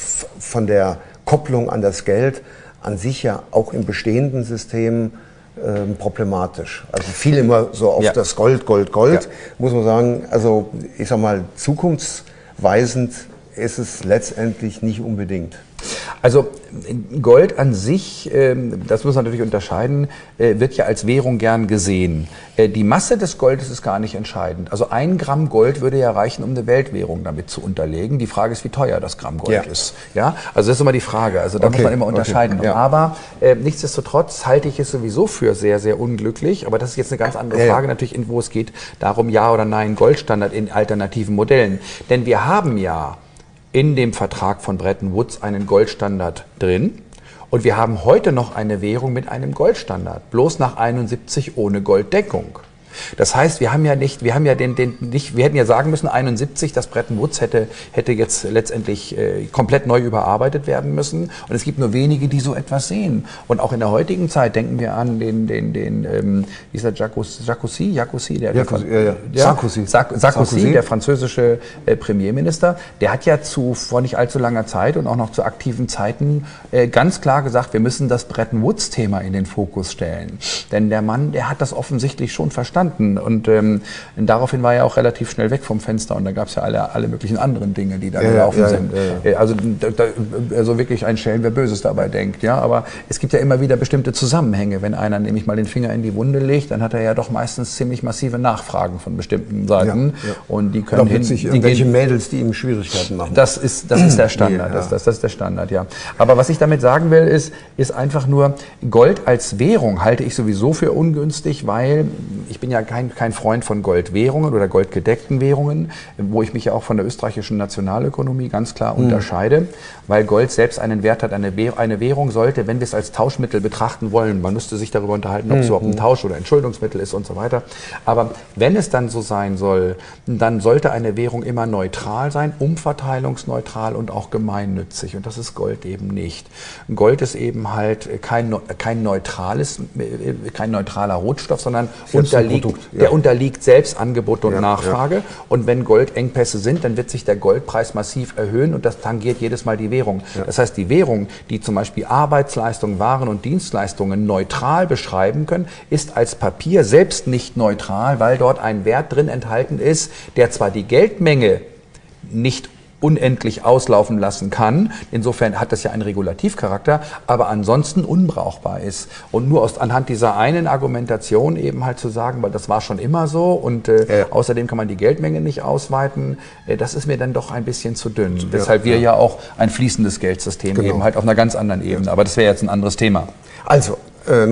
von der Kopplung an das Geld an sich ja auch im bestehenden System ähm, problematisch. Also viel immer so auf ja. das Gold, Gold, Gold, ja. muss man sagen, also ich sag mal, zukunftsweisend ist es letztendlich nicht unbedingt. Also Gold an sich, das muss man natürlich unterscheiden, wird ja als Währung gern gesehen. Die Masse des Goldes ist gar nicht entscheidend. Also ein Gramm Gold würde ja reichen, um eine Weltwährung damit zu unterlegen. Die Frage ist, wie teuer das Gramm Gold ja. ist. Ja, also das ist immer die Frage. Also da okay. muss man immer unterscheiden. Okay. Ja. Aber äh, nichtsdestotrotz halte ich es sowieso für sehr, sehr unglücklich. Aber das ist jetzt eine ganz andere Frage, ja. natürlich, wo es geht darum, ja oder nein, Goldstandard in alternativen Modellen. Denn wir haben ja in dem Vertrag von Bretton Woods einen Goldstandard drin. Und wir haben heute noch eine Währung mit einem Goldstandard, bloß nach einundsiebzig ohne Golddeckung. Das heißt, wir haben ja nicht, wir haben ja den, den nicht, wir hätten ja sagen müssen, einundsiebzig, das Bretton Woods hätte, hätte jetzt letztendlich äh, komplett neu überarbeitet werden müssen. Und es gibt nur wenige, die so etwas sehen. Und auch in der heutigen Zeit denken wir an den, den, den, ähm, wie ist der Sarkozy, Sarkozy, Sarkozy, der, ja, der, ja, ja. Ja, Sarkozy. Sarkozy, Sarkozy, der französische äh, Premierminister, der hat ja zu vor nicht allzu langer Zeit und auch noch zu aktiven Zeiten äh, ganz klar gesagt, wir müssen das Bretton Woods-Thema in den Fokus stellen. Denn der Mann, der hat das offensichtlich schon verstanden. Und ähm, daraufhin war er auch relativ schnell weg vom Fenster und da gab es ja alle, alle möglichen anderen Dinge, die da ja, gelaufen ja, sind. Ja, ja. Also, da, da, also wirklich ein Schelm, wer Böses dabei denkt. Ja? Aber es gibt ja immer wieder bestimmte Zusammenhänge. Wenn einer nämlich mal den Finger in die Wunde legt, dann hat er ja doch meistens ziemlich massive Nachfragen von bestimmten Seiten. Ja, ja. Und die können hin, sich irgendwelche gehen, Mädels, die ihm Schwierigkeiten machen. Das ist, das ist der Standard. Ja. Das, das, das ist der Standard, ja. Aber was ich damit sagen will, ist, ist einfach nur, Gold als Währung halte ich sowieso für ungünstig, weil ich bin ja kein, kein Freund von Goldwährungen oder goldgedeckten Währungen, wo ich mich ja auch von der österreichischen Nationalökonomie ganz klar mhm. unterscheide, weil Gold selbst einen Wert hat. Eine, eine Währung sollte, wenn wir es als Tauschmittel betrachten wollen, man müsste sich darüber unterhalten, ob es mhm. überhaupt ein Tausch- oder Entschuldungsmittel ist und so weiter. Aber wenn es dann so sein soll, dann sollte eine Währung immer neutral sein, umverteilungsneutral und auch gemeinnützig. Und das ist Gold eben nicht. Gold ist eben halt kein, kein neutrales, kein neutraler Rohstoff, sondern unterliegt Produkt, ja. der unterliegt selbst Angebot und ja, Nachfrage. Ja. Und wenn Goldengpässe sind, dann wird sich der Goldpreis massiv erhöhen und das tangiert jedes Mal die Währung. Ja. Das heißt, die Währung, die zum Beispiel Arbeitsleistungen, Waren und Dienstleistungen neutral beschreiben können, ist als Papier selbst nicht neutral, weil dort ein Wert drin enthalten ist, der zwar die Geldmenge nicht unendlich auslaufen lassen kann. Insofern hat das ja einen Regulativcharakter, aber ansonsten unbrauchbar ist. Und nur aus, anhand dieser einen Argumentation eben halt zu sagen, weil das war schon immer so und äh, ja. außerdem kann man die Geldmenge nicht ausweiten, äh, das ist mir dann doch ein bisschen zu dünn. Ja, Weshalb wir ja. ja auch ein fließendes Geldsystem genau. eben halt auf einer ganz anderen Ebene. Aber das wäre jetzt ein anderes Thema. Also, äh,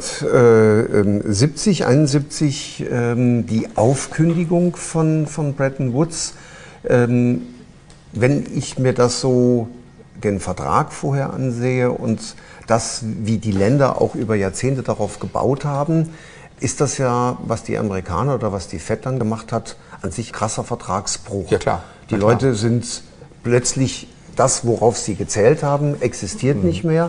neunzehnhundertsiebzig, einundsiebzig ähm, die Aufkündigung von, von Bretton Woods. Ähm, Wenn ich mir das so, den Vertrag vorher ansehe und das, wie die Länder auch über Jahrzehnte darauf gebaut haben, ist das ja, was die Amerikaner oder was die Fed dann gemacht hat, an sich krasser Vertragsbruch. Ja, klar. Die ja, Leute klar. sind plötzlich, das, worauf sie gezählt haben, existiert mhm. nicht mehr.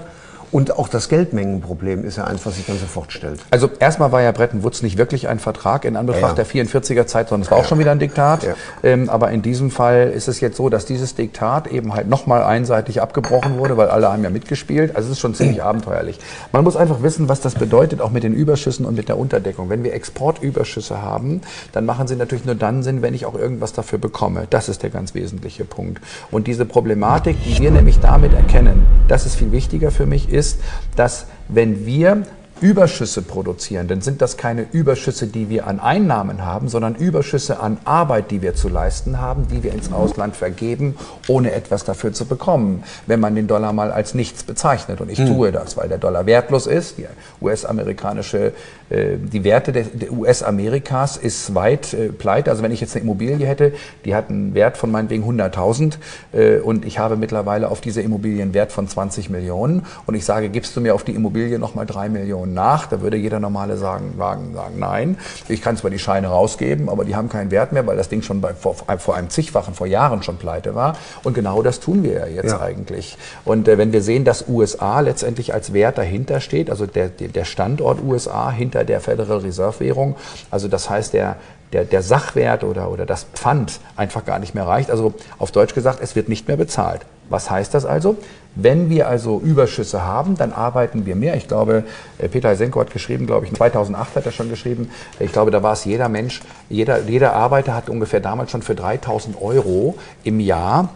Und auch das Geldmengenproblem ist ja eins, was sich dann sofort stellt. Also erstmal war ja Bretton Woods nicht wirklich ein Vertrag in Anbetracht ja. der vierundvierziger Zeit, sondern es war ja. auch schon wieder ein Diktat. Ja. Ähm, aber in diesem Fall ist es jetzt so, dass dieses Diktat eben halt nochmal einseitig abgebrochen wurde, weil alle haben ja mitgespielt. Also es ist schon ziemlich abenteuerlich. Man muss einfach wissen, was das bedeutet, auch mit den Überschüssen und mit der Unterdeckung. Wenn wir Exportüberschüsse haben, dann machen sie natürlich nur dann Sinn, wenn ich auch irgendwas dafür bekomme. Das ist der ganz wesentliche Punkt. Und diese Problematik, die wir nämlich damit erkennen, das ist viel wichtiger für mich, ist, dass wenn wir Überschüsse produzieren, dann sind das keine Überschüsse, die wir an Einnahmen haben, sondern Überschüsse an Arbeit, die wir zu leisten haben, die wir ins Ausland vergeben, ohne etwas dafür zu bekommen, wenn man den Dollar mal als nichts bezeichnet. Und ich hm. tue das, weil der Dollar wertlos ist. Die U S-amerikanische, äh, die Werte der, der U S-Amerikas ist weit äh, pleite. Also wenn ich jetzt eine Immobilie hätte, die hat einen Wert von meinetwegen hunderttausend äh, und ich habe mittlerweile auf diese Immobilie einen Wert von zwanzig Millionen und ich sage, gibst du mir auf die Immobilie nochmal drei Millionen nach, da würde jeder normale sagen, sagen, sagen nein. Ich kann zwar die Scheine rausgeben, aber die haben keinen Wert mehr, weil das Ding schon bei, vor, vor einem zigfachen, vor Jahren schon pleite war. Und genau das tun wir ja jetzt ja. eigentlich. Und äh, wenn wir sehen, dass U S A letztendlich als Wert dahinter steht, also der, der Standort U S A hinter der Federal Reserve Währung, also das heißt der Der, der Sachwert oder, oder das Pfand einfach gar nicht mehr reicht. Also auf Deutsch gesagt, es wird nicht mehr bezahlt. Was heißt das also? Wenn wir also Überschüsse haben, dann arbeiten wir mehr. Ich glaube, Peter Heisenko hat geschrieben, glaube ich, zweitausendacht hat er schon geschrieben, ich glaube, da war es jeder Mensch, jeder, jeder Arbeiter hat ungefähr damals schon für dreitausend Euro im Jahr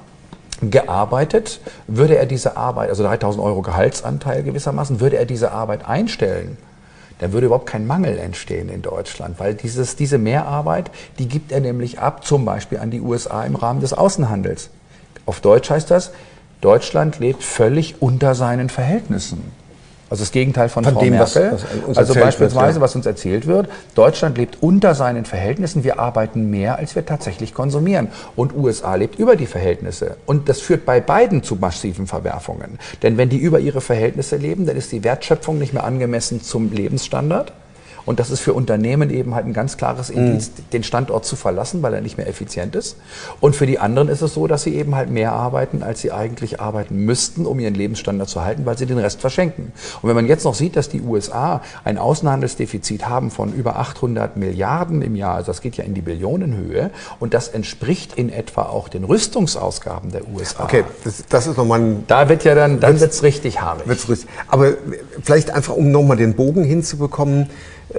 gearbeitet. Würde er diese Arbeit, also dreitausend Euro Gehaltsanteil gewissermaßen, würde er diese Arbeit einstellen, dann würde überhaupt kein Mangel entstehen in Deutschland, weil dieses, diese Mehrarbeit, die gibt er nämlich ab, zum Beispiel an die U S A im Rahmen des Außenhandels. Auf Deutsch heißt das, Deutschland lebt völlig unter seinen Verhältnissen. Also das Gegenteil von, von Frau dem, Merkel. Was, was also beispielsweise, wird, ja. was uns erzählt wird, Deutschland lebt unter seinen Verhältnissen, wir arbeiten mehr, als wir tatsächlich konsumieren. Und U S A lebt über die Verhältnisse. Und das führt bei beiden zu massiven Verwerfungen. Denn wenn die über ihre Verhältnisse leben, dann ist die Wertschöpfung nicht mehr angemessen zum Lebensstandard. Und das ist für Unternehmen eben halt ein ganz klares Indiz, mhm. den Standort zu verlassen, weil er nicht mehr effizient ist. Und für die anderen ist es so, dass sie eben halt mehr arbeiten, als sie eigentlich arbeiten müssten, um ihren Lebensstandard zu halten, weil sie den Rest verschenken. Und wenn man jetzt noch sieht, dass die U S A ein Außenhandelsdefizit haben von über achthundert Milliarden im Jahr, also das geht ja in die Billionenhöhe, und das entspricht in etwa auch den Rüstungsausgaben der U S A. Okay, das, das ist nochmal ein... Da wird ja dann, dann wird's richtig haarig. Wird's richtig. Aber vielleicht einfach, um nochmal den Bogen hinzubekommen,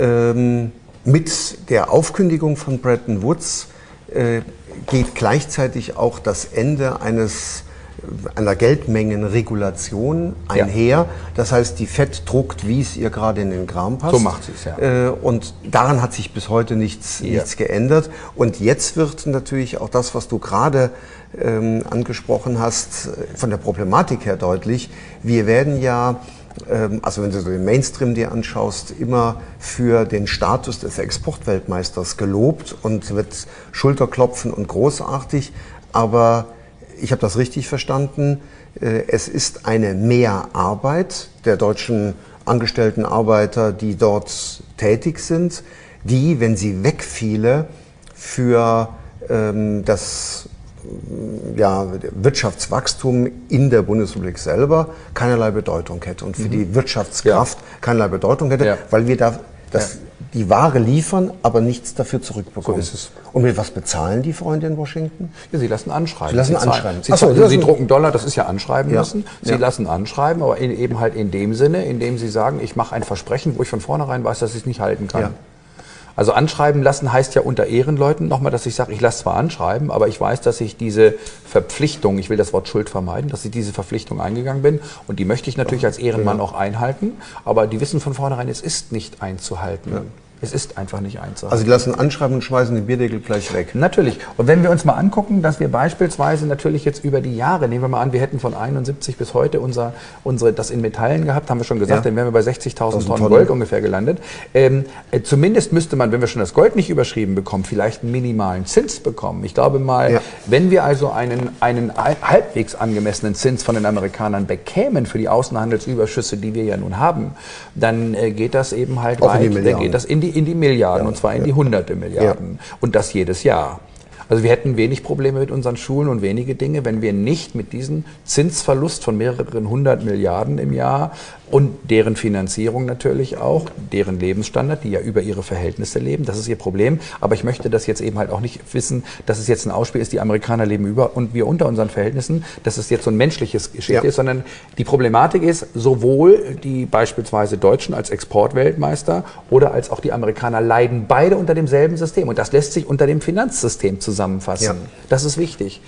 Ähm, mit der Aufkündigung von Bretton Woods äh, geht gleichzeitig auch das Ende eines, einer Geldmengenregulation einher. Ja. Das heißt, die Fed druckt, wie es ihr gerade in den Kram passt. So macht sie es, ja. Äh, und daran hat sich bis heute nichts, ja. nichts geändert. Und jetzt wird natürlich auch das, was du gerade ähm, angesprochen hast, von der Problematik her deutlich. Wir werden ja, also wenn du so den Mainstream dir anschaust, immer für den Status des Exportweltmeisters gelobt und wird Schulterklopfen und großartig. Aber ich habe das richtig verstanden, es ist eine Mehrarbeit der deutschen angestellten Arbeiter, die dort tätig sind, die, wenn sie wegfiele, für ähm, das ja, Wirtschaftswachstum in der Bundesrepublik selber keinerlei Bedeutung hätte und für mhm. die Wirtschaftskraft ja. keinerlei Bedeutung hätte, ja. weil wir da das, ja. die Ware liefern, aber nichts dafür zurückbekommen. So ist es. Und mit was bezahlen die Freunde in Washington? Ja, sie lassen anschreiben. Sie lassen sie anschreiben. Sie, so, sie, sie drucken Dollar, das ist ja anschreiben ja. lassen. Sie ja. lassen anschreiben, aber in, eben halt in dem Sinne, indem sie sagen, ich mache ein Versprechen, wo ich von vornherein weiß, dass ich es nicht halten kann. Ja. Also anschreiben lassen heißt ja unter Ehrenleuten nochmal, dass ich sage, ich lasse zwar anschreiben, aber ich weiß, dass ich diese Verpflichtung, ich will das Wort Schuld vermeiden, dass ich diese Verpflichtung eingegangen bin und die möchte ich natürlich als Ehrenmann ja. auch einhalten, aber die wissen von vornherein, es ist nicht einzuhalten. Ja. Es ist einfach nicht einzuhalten. Also die lassen anschreiben und schmeißen den Bierdeckel gleich weg. Natürlich. Und wenn wir uns mal angucken, dass wir beispielsweise natürlich jetzt über die Jahre, nehmen wir mal an, wir hätten von einundsiebzig bis heute unser, unsere, das in Metallen gehabt, haben wir schon gesagt, ja. dann wären wir bei sechzigtausend Tonnen Gold ungefähr gelandet. Ähm, äh, zumindest müsste man, wenn wir schon das Gold nicht überschrieben bekommen, vielleicht einen minimalen Zins bekommen. Ich glaube mal, ja. wenn wir also einen, einen halbwegs angemessenen Zins von den Amerikanern bekämen für die Außenhandelsüberschüsse, die wir ja nun haben, dann äh, geht das eben halt Auch weit, in die dann geht das in die in die Milliarden, ja, und zwar in ja. die hunderte Milliarden. Ja. Und das jedes Jahr. Also wir hätten wenig Probleme mit unseren Schulen und wenige Dinge, wenn wir nicht mit diesem Zinsverlust von mehreren hundert Milliarden im Jahr und deren Finanzierung natürlich auch, deren Lebensstandard, die ja über ihre Verhältnisse leben, das ist ihr Problem. Aber ich möchte das jetzt eben halt auch nicht wissen, dass es jetzt ein Ausspiel ist, die Amerikaner leben über und wir unter unseren Verhältnissen, dass es jetzt so ein menschliches Geschichte ja. ist, sondern die Problematik ist, sowohl die beispielsweise Deutschen als Exportweltmeister oder als auch die Amerikaner leiden beide unter demselben System. Und das lässt sich unter dem Finanzsystem zusammenfassen. Ja. Das ist wichtig.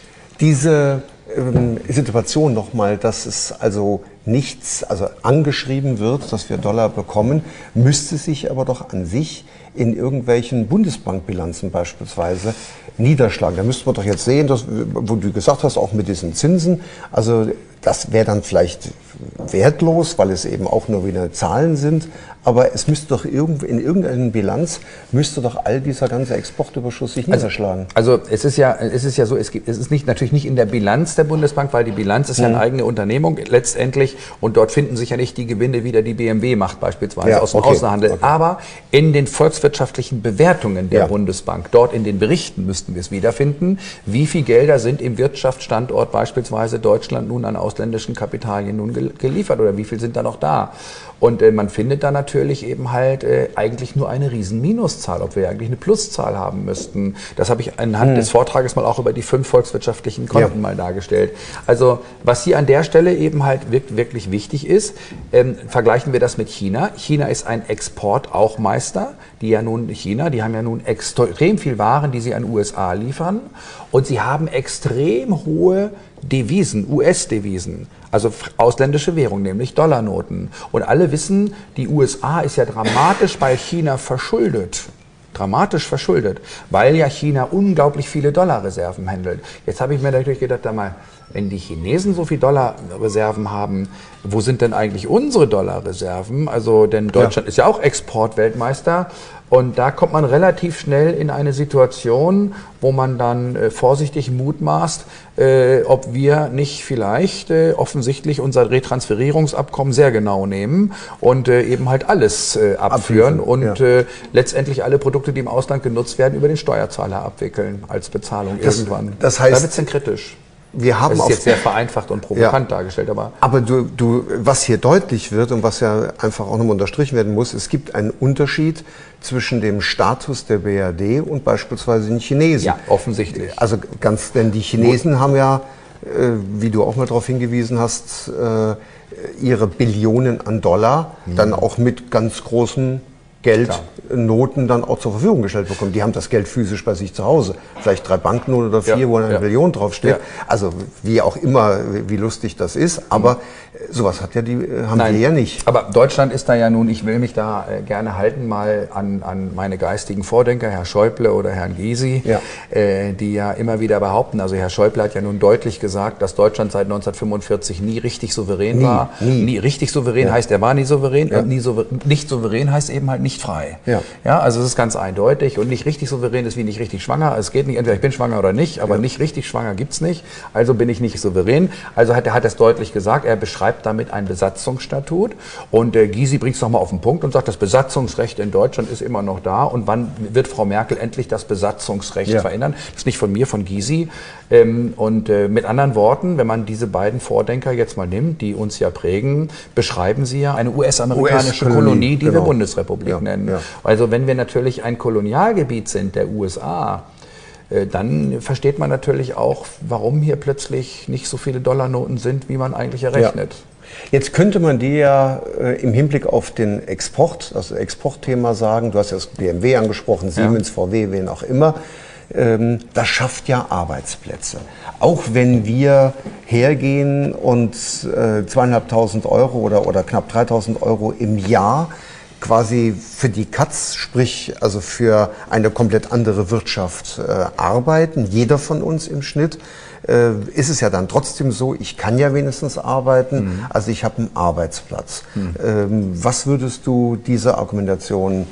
Diese ähm, Situation nochmal, dass es also nichts, also angeschrieben wird, dass wir Dollar bekommen, müsste sich aber doch an sich in irgendwelchen Bundesbankbilanzen beispielsweise niederschlagen. Da müsste man doch jetzt sehen, dass, wo du gesagt hast, auch mit diesen Zinsen, also das wäre dann vielleicht wertlos, weil es eben auch nur wieder Zahlen sind, aber es müsste doch irgendwo in irgendeiner Bilanz müsste doch all dieser ganze Exportüberschuss sich niederschlagen. Also, also es ist ja, es ist ja so, es gibt, es ist nicht natürlich nicht in der Bilanz der Bundesbank, weil die Bilanz ist ja eine eigene Unternehmung letztendlich und dort finden sich ja nicht die Gewinne wieder, die B M W macht beispielsweise ja, aus dem okay, Außenhandel, okay. aber in den volkswirtschaftlichen Bewertungen der ja. Bundesbank, dort in den Berichten müssten wir es wiederfinden, wie viel Gelder sind im Wirtschaftsstandort beispielsweise Deutschland nun an ausländischen Kapitalien nun geliefert oder wie viel sind da noch da? Und äh, man findet da natürlich eben halt äh, eigentlich nur eine riesen Minuszahl, ob wir eigentlich eine Pluszahl haben müssten. Das habe ich anhand hm. des Vortrages mal auch über die fünf volkswirtschaftlichen Konten ja. mal dargestellt. Also was hier an der Stelle eben halt wirklich wichtig ist, ähm, vergleichen wir das mit China. China ist ein Export-auch-Meister, die ja nun China, die haben ja nun extrem viel Waren, die sie an U S A liefern und sie haben extrem hohe Devisen, U S-Devisen, also ausländische Währung, nämlich Dollarnoten. Und alle wissen, die U S A ist ja dramatisch bei China verschuldet. Dramatisch verschuldet, weil ja China unglaublich viele Dollarreserven handelt. Jetzt habe ich mir natürlich gedacht, da mal, wenn die Chinesen so viel Dollarreserven haben, wo sind denn eigentlich unsere Dollarreserven? Also, denn Deutschland ja. ist ja auch Exportweltmeister. Und da kommt man relativ schnell in eine Situation, wo man dann äh, vorsichtig mutmaßt, äh, ob wir nicht vielleicht äh, offensichtlich unser Retransferierungsabkommen sehr genau nehmen und äh, eben halt alles äh, abführen Abwickeln, und ja. äh, letztendlich alle Produkte, die im Ausland genutzt werden, über den Steuerzahler abwickeln als Bezahlung das, irgendwann. Das heißt, da wird es dann kritisch. Wir haben das ist jetzt sehr vereinfacht und provokant ja. dargestellt. Aber, aber du, du, was hier deutlich wird und was ja einfach auch nochmal unterstrichen werden muss, es gibt einen Unterschied zwischen dem Status der B R D und beispielsweise den Chinesen. Ja, offensichtlich. Also ganz, denn die Chinesen Gut. haben ja, äh, wie du auch mal darauf hingewiesen hast, äh, ihre Billionen an Dollar mhm. dann auch mit ganz großen Geldnoten dann auch zur Verfügung gestellt bekommen. Die haben das Geld physisch bei sich zu Hause. Vielleicht drei Banknoten oder vier, ja, wo eine ja. Million draufsteht. Ja. Also wie auch immer, wie lustig das ist. Aber sowas hat ja die, haben Nein, wir ja nicht. Aber Deutschland ist da ja nun, ich will mich da äh, gerne halten mal an, an meine geistigen Vordenker, Herr Schäuble oder Herrn Gysi, ja. Äh, die ja immer wieder behaupten, also Herr Schäuble hat ja nun deutlich gesagt, dass Deutschland seit neunzehnhundertfünfundvierzig nie richtig souverän nie, war. Nie. nie richtig souverän ja. heißt, er war nie souverän ja. und nie souverän, nicht souverän heißt eben halt nicht frei. Ja. ja, also es ist ganz eindeutig und nicht richtig souverän ist wie nicht richtig schwanger. Es geht nicht, entweder ich bin schwanger oder nicht, aber ja. nicht richtig schwanger gibt's nicht. Also bin ich nicht souverän. Also hat er hat es deutlich gesagt. Er beschreibt damit ein Besatzungsstatut und äh, Gysi bringt es nochmal auf den Punkt und sagt, das Besatzungsrecht in Deutschland ist immer noch da und wann wird Frau Merkel endlich das Besatzungsrecht ja. verändern? Das ist nicht von mir, von Gysi. Ähm, und äh, mit anderen Worten, wenn man diese beiden Vordenker jetzt mal nimmt, die uns ja prägen, beschreiben sie ja eine U S-amerikanische Kolonie, die genau. wir Bundesrepublik ja. nennen. Ja. Also wenn wir natürlich ein Kolonialgebiet sind der U S A, äh, dann versteht man natürlich auch, warum hier plötzlich nicht so viele Dollarnoten sind, wie man eigentlich errechnet. Ja. Jetzt könnte man dir ja äh, im Hinblick auf den Export, das Exportthema sagen, du hast ja das B M W angesprochen, Siemens, ja. V W, wen auch immer, ähm, das schafft ja Arbeitsplätze. Auch wenn wir hergehen und äh, zweieinhalbtausend Euro oder, oder knapp dreitausend Euro im Jahr quasi für die Katz, sprich also für eine komplett andere Wirtschaft äh, arbeiten, jeder von uns im Schnitt, äh, ist es ja dann trotzdem so, ich kann ja wenigstens arbeiten, mhm. also ich habe einen Arbeitsplatz. Mhm. Ähm, was würdest du dieser Argumentation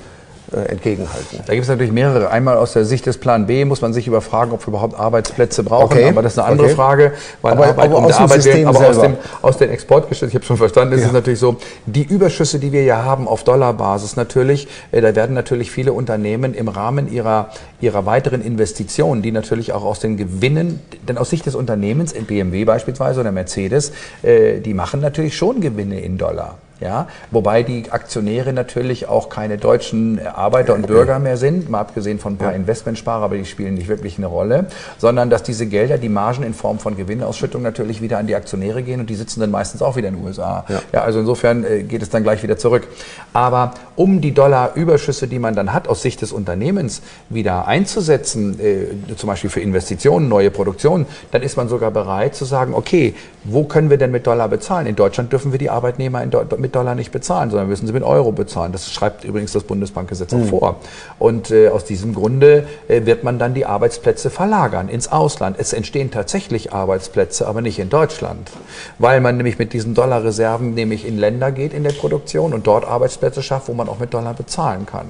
äh, entgegenhalten. Da gibt es natürlich mehrere. Einmal aus der Sicht des Plan B muss man sich überfragen, ob wir überhaupt Arbeitsplätze brauchen. Okay. Aber das ist eine andere Okay. Frage. Weil Aber- Arbeit aber um aus der dem Arbeit System willen, aber aus, selber. dem, aus den Exportgeschäften, ich habe schon verstanden, ist Ja. es natürlich so, die Überschüsse, die wir ja haben auf Dollarbasis natürlich, äh, da werden natürlich viele Unternehmen im Rahmen ihrer, ihrer weiteren Investitionen, die natürlich auch aus den Gewinnen, denn aus Sicht des Unternehmens, B M W beispielsweise oder Mercedes, äh, die machen natürlich schon Gewinne in Dollar. Ja, wobei die Aktionäre natürlich auch keine deutschen Arbeiter und Bürger mehr sind, mal abgesehen von ein paar Ja. Investmentsparer, aber die spielen nicht wirklich eine Rolle, sondern dass diese Gelder, die Margen in Form von Gewinnausschüttung natürlich wieder an die Aktionäre gehen und die sitzen dann meistens auch wieder in den U S A. Ja. Ja, also insofern äh, geht es dann gleich wieder zurück. Aber um die Dollarüberschüsse, die man dann hat, aus Sicht des Unternehmens wieder einzusetzen, äh, zum Beispiel für Investitionen, neue Produktionen, dann ist man sogar bereit zu sagen, okay, wo können wir denn mit Dollar bezahlen? In Deutschland dürfen wir die Arbeitnehmer in Do mit Dollar nicht bezahlen, sondern müssen sie mit Euro bezahlen. Das schreibt übrigens das Bundesbankgesetz auch Mhm. vor. Und äh, aus diesem Grunde äh, wird man dann die Arbeitsplätze verlagern ins Ausland. Es entstehen tatsächlich Arbeitsplätze, aber nicht in Deutschland, weil man nämlich mit diesen Dollarreserven nämlich in Länder geht in der Produktion und dort Arbeitsplätze schafft, wo man auch mit Dollar bezahlen kann.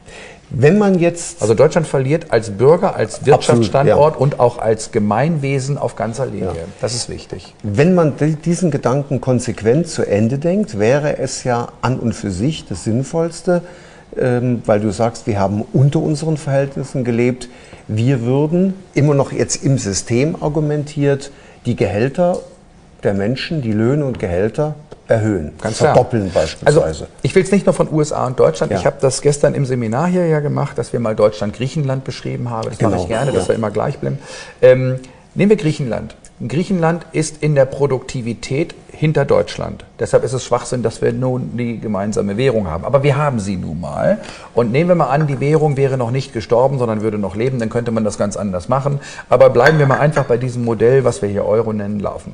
Wenn man jetzt... Also Deutschland verliert als Bürger, als Wirtschaftsstandort und auch als Gemeinwesen auf ganzer Linie. Ja. Das ist wichtig. Wenn man di- diesen Gedanken konsequent zu Ende denkt, wäre es ja an und für sich das Sinnvollste, ähm, weil du sagst, wir haben unter unseren Verhältnissen gelebt. Wir würden, immer noch jetzt im System argumentiert, die Gehälter der Menschen, die Löhne und Gehälter erhöhen, Ganz klar. verdoppeln beispielsweise. Also ich will es nicht nur von U S A und Deutschland. Ja. Ich habe das gestern im Seminar hier ja gemacht, dass wir mal Deutschland-Griechenland beschrieben haben. Das Genau, mache ich gerne, dass ja. wir immer gleich bleiben. Ähm, nehmen wir Griechenland. Griechenland ist in der Produktivität hinter Deutschland. Deshalb ist es Schwachsinn, dass wir nun die gemeinsame Währung haben. Aber wir haben sie nun mal. Und nehmen wir mal an, die Währung wäre noch nicht gestorben, sondern würde noch leben, dann könnte man das ganz anders machen. Aber bleiben wir mal einfach bei diesem Modell, was wir hier Euro nennen, laufen.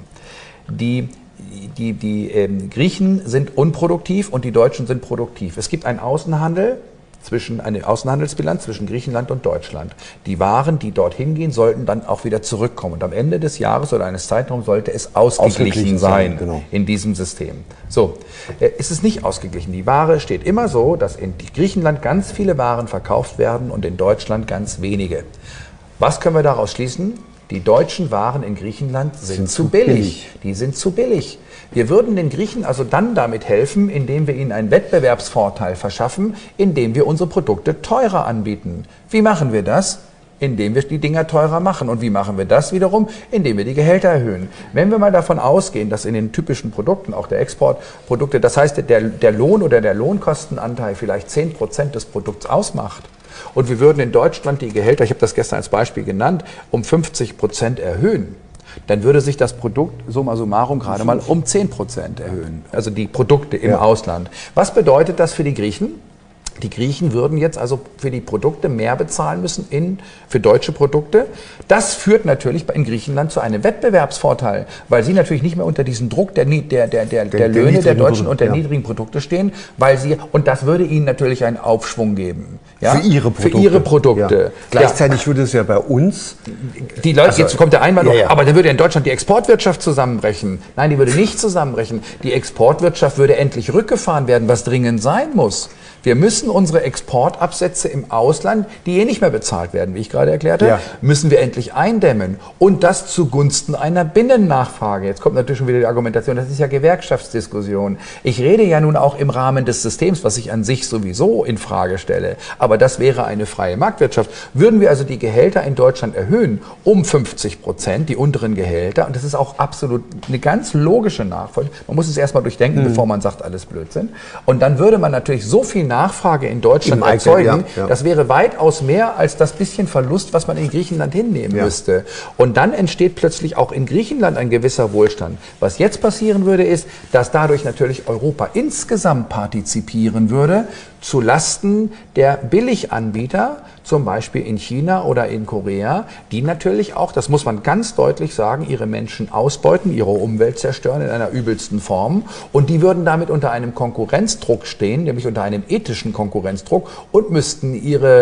Die Die, die ähm, Griechen sind unproduktiv und die Deutschen sind produktiv. Es gibt einen Außenhandel, zwischen, eine Außenhandelsbilanz zwischen Griechenland und Deutschland. Die Waren, die dorthin gehen, sollten dann auch wieder zurückkommen. Und am Ende des Jahres oder eines Zeitraums sollte es ausgeglichen, Ausgeglichen sein, sein, genau. in diesem System. So, äh, ist es nicht ausgeglichen. Die Ware steht immer so, dass in Griechenland ganz viele Waren verkauft werden und in Deutschland ganz wenige. Was können wir daraus schließen? Die deutschen Waren in Griechenland sind, Sind zu zu billig. billig. Die sind zu billig. Wir würden den Griechen also dann damit helfen, indem wir ihnen einen Wettbewerbsvorteil verschaffen, indem wir unsere Produkte teurer anbieten. Wie machen wir das? Indem wir die Dinger teurer machen. Und wie machen wir das wiederum? Indem wir die Gehälter erhöhen. Wenn wir mal davon ausgehen, dass in den typischen Produkten, auch der Exportprodukte, das heißt, der, der Lohn oder der Lohnkostenanteil vielleicht zehn Prozent des Produkts ausmacht, und wir würden in Deutschland die Gehälter, ich habe das gestern als Beispiel genannt, um fünfzig Prozent erhöhen, dann würde sich das Produkt summa summarum gerade mal um zehn Prozent erhöhen. Also die Produkte im Ja. Ausland. Was bedeutet das für die Griechen? Die Griechen würden jetzt also für die Produkte mehr bezahlen müssen in, für deutsche Produkte. Das führt natürlich in Griechenland zu einem Wettbewerbsvorteil, weil sie natürlich nicht mehr unter diesem Druck der, der, der, der, der, der Löhne der niedrigen Deutschen und der ja. niedrigen Produkte stehen, weil sie, und das würde ihnen natürlich einen Aufschwung geben. Ja? Für ihre Produkte. Für ihre Produkte. Ja. Gleichzeitig würde es ja bei uns... Die Leute, Also, jetzt kommt der Einwand, ja, noch, ja. aber dann würde in Deutschland die Exportwirtschaft zusammenbrechen. Nein, die würde nicht zusammenbrechen. Die Exportwirtschaft würde endlich rückgefahren werden, was dringend sein muss. Wir müssen unsere Exportabsätze im Ausland, die eh nicht mehr bezahlt werden, wie ich gerade erklärte, Ja. müssen wir endlich eindämmen. Und das zugunsten einer Binnennachfrage. Jetzt kommt natürlich schon wieder die Argumentation, das ist ja Gewerkschaftsdiskussion. Ich rede ja nun auch im Rahmen des Systems, was ich an sich sowieso in Frage stelle. Aber das wäre eine freie Marktwirtschaft. Würden wir also die Gehälter in Deutschland erhöhen um fünfzig Prozent, die unteren Gehälter, und das ist auch absolut eine ganz logische Nachfolge. Man muss es erstmal durchdenken, Mhm. bevor man sagt, alles Blödsinn. Und dann würde man natürlich so viel Nachfrage in Deutschland Im eigenen, erzeugen, ja, ja. das wäre weitaus mehr als das bisschen Verlust, was man in Griechenland hinnehmen Ja. müsste. Und dann entsteht plötzlich auch in Griechenland ein gewisser Wohlstand. Was jetzt passieren würde, ist, dass dadurch natürlich Europa insgesamt partizipieren würde, zu Lasten der Billiganbieter, zum Beispiel in China oder in Korea, die natürlich auch, das muss man ganz deutlich sagen, ihre Menschen ausbeuten, ihre Umwelt zerstören in einer übelsten Form. Und die würden damit unter einem Konkurrenzdruck stehen, nämlich unter einem ethischen Konkurrenzdruck, und müssten ihre